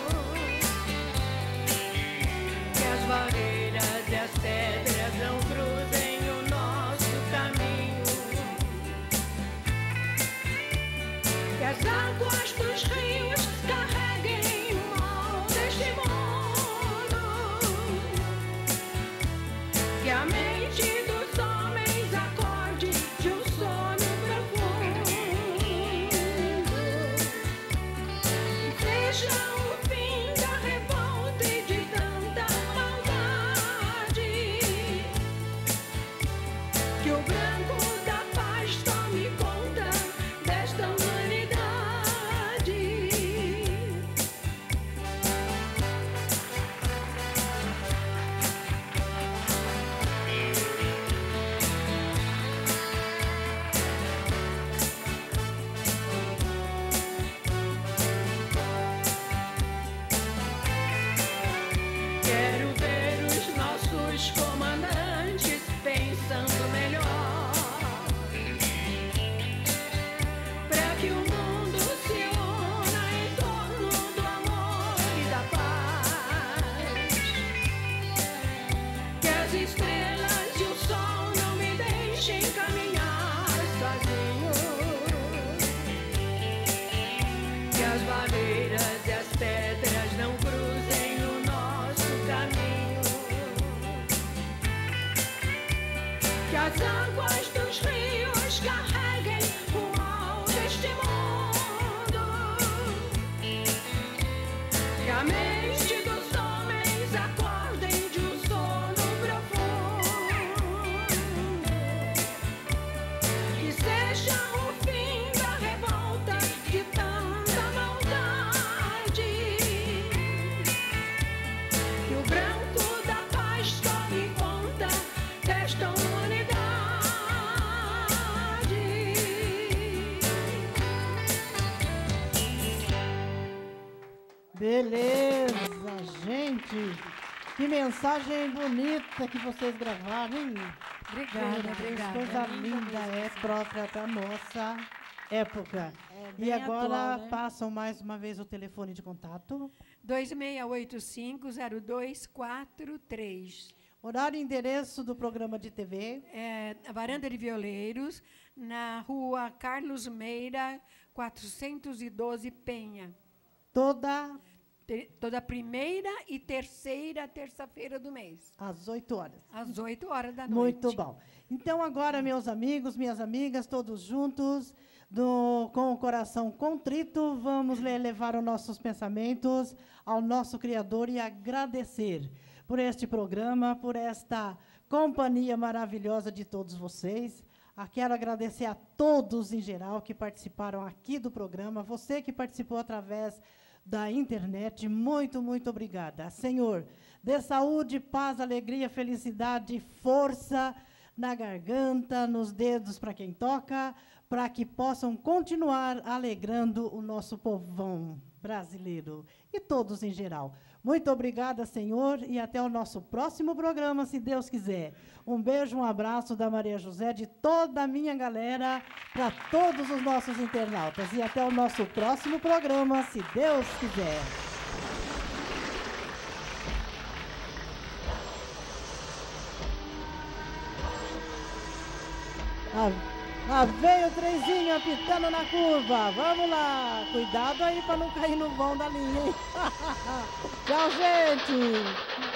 Que as barreiras e as pedras não cruzem o nosso caminho. Que as águas dos rios carreguem o mal deste mundo. Que a mente dos homens acorde de um sono profundo. Seja o fim da revolta e de tanta maldade. Que o branco da paz tome conta desta humanidade. Quero ver os nossos comandantes pensando melhor, para que o mundo se una em torno do amor e da paz. Que as estrelas e o sol não me deixem caminhar sozinho. Que as barreiras e as pedras não cruzem o nosso caminho. Que as águas dos rios carreguem o mal deste mundo. Que a mente dos homens acordem de um sono profundo. Que seja o fim da revolta de tanta maldade. Que o branco da paz tome conta desta humanidade. Beleza, gente. Que mensagem bonita que vocês gravaram, hein? Obrigada, Meu Deus, obrigada. coisa Linda linda, mesmo. é própria da nossa época. É E bem agora atual, né? passam mais uma vez o telefone de contato. dois seis oito cinco, zero dois quatro três. Horário e endereço do programa de T V. É, a Varanda de Violeiros, na rua Carlos Meira, quatrocentos e doze, Penha. Toda... Te- toda primeira e terceira terça-feira do mês. Às oito horas. Às oito horas da noite. Muito bom. Então, agora, meus amigos, minhas amigas, todos juntos, do, com o coração contrito, vamos le- levar os nossos pensamentos ao nosso Criador e agradecer por este programa, por esta companhia maravilhosa de todos vocês. Ah, quero agradecer a todos, em geral, que participaram aqui do programa, você que participou através da internet, muito, muito obrigada. Senhor, dê saúde, paz, alegria, felicidade, força na garganta, nos dedos para quem toca, para que possam continuar alegrando o nosso povão brasileiro e todos em geral. Muito obrigada, Senhor, e até o nosso próximo programa, se Deus quiser. Um beijo, um abraço da Maria José, de toda a minha galera, para todos os nossos internautas. E até o nosso próximo programa, se Deus quiser. Lá, lá vem o trenzinho apitando na curva. Vamos lá. Cuidado aí para não cair no vão da linha, hein? Tchau, gente.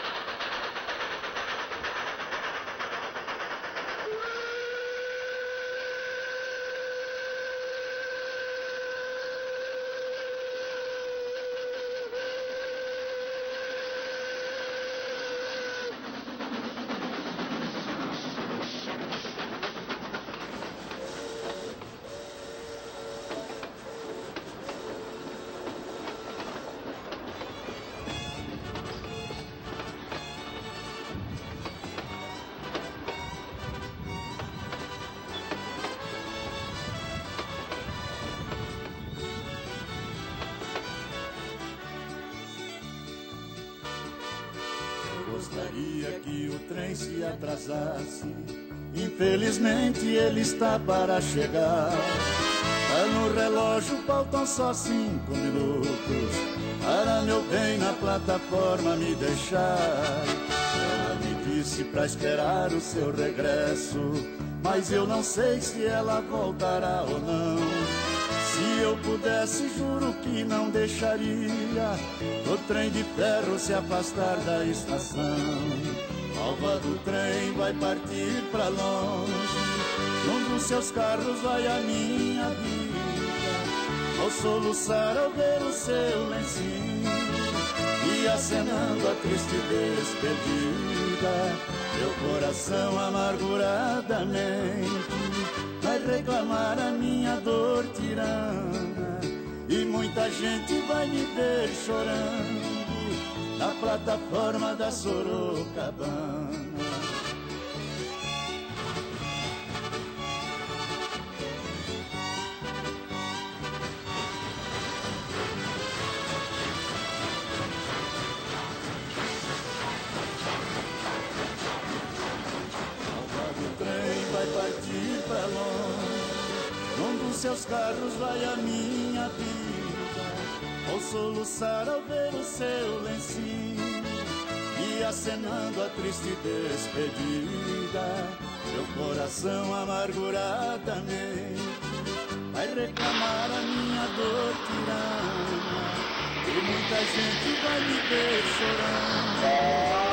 Gostaria que o trem se atrasasse, infelizmente ele está para chegar. Tá no relógio, faltam só cinco minutos para meu bem na plataforma me deixar. Ela me disse pra esperar o seu regresso, mas eu não sei se ela voltará ou não. Se eu pudesse, juro que não deixaria o trem de ferro se afastar da estação. Alva do trem vai partir pra longe, num dos seus carros vai a minha vida. Ao soluçar ao ver o seu lencinho e acenando a triste despedida, meu coração amarguradamente vai reclamar a minha dor tirana, e muita gente vai me ver chorando na plataforma da Sorocabana. O trem vai partir pra longe, num dos seus carros vai a minha vida. Ao soluçar ao ver o seu lencinho e acenando a triste despedida, meu coração amarguradamente vai reclamar a minha dor tirana, e muita gente vai me ver chorando